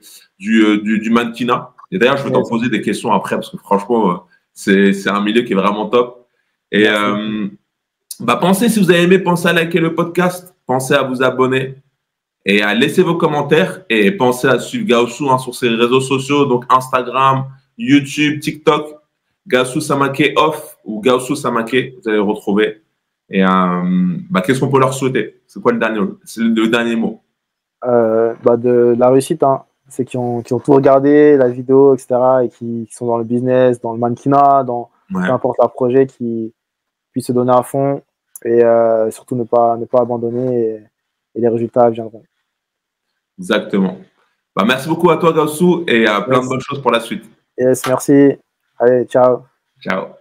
du mannequinat. Et d'ailleurs, je vais t'en poser des questions après parce que franchement, c'est un milieu qui est vraiment top. Et pensez, si vous avez aimé, pensez à liker le podcast, pensez à vous abonner et à laisser vos commentaires et pensez à suivre Gaoussou sur ses réseaux sociaux, donc Instagram, YouTube, TikTok, Gaoussou Samake Off ou Gaoussou Samake, vous allez le retrouver. Et qu'est-ce qu'on peut leur souhaiter? C'est quoi le dernier mot? De la réussite, hein. C'est qui ont tout regardé, la vidéo, etc. et qui sont dans le business, dans le mannequinat, dans peu importe leur projet, qui puissent se donner à fond et surtout ne pas abandonner et les résultats viendront. Exactement. Merci beaucoup à toi, Gaoussou, et plein de bonnes choses pour la suite. Yes, merci. Allez, ciao. Ciao.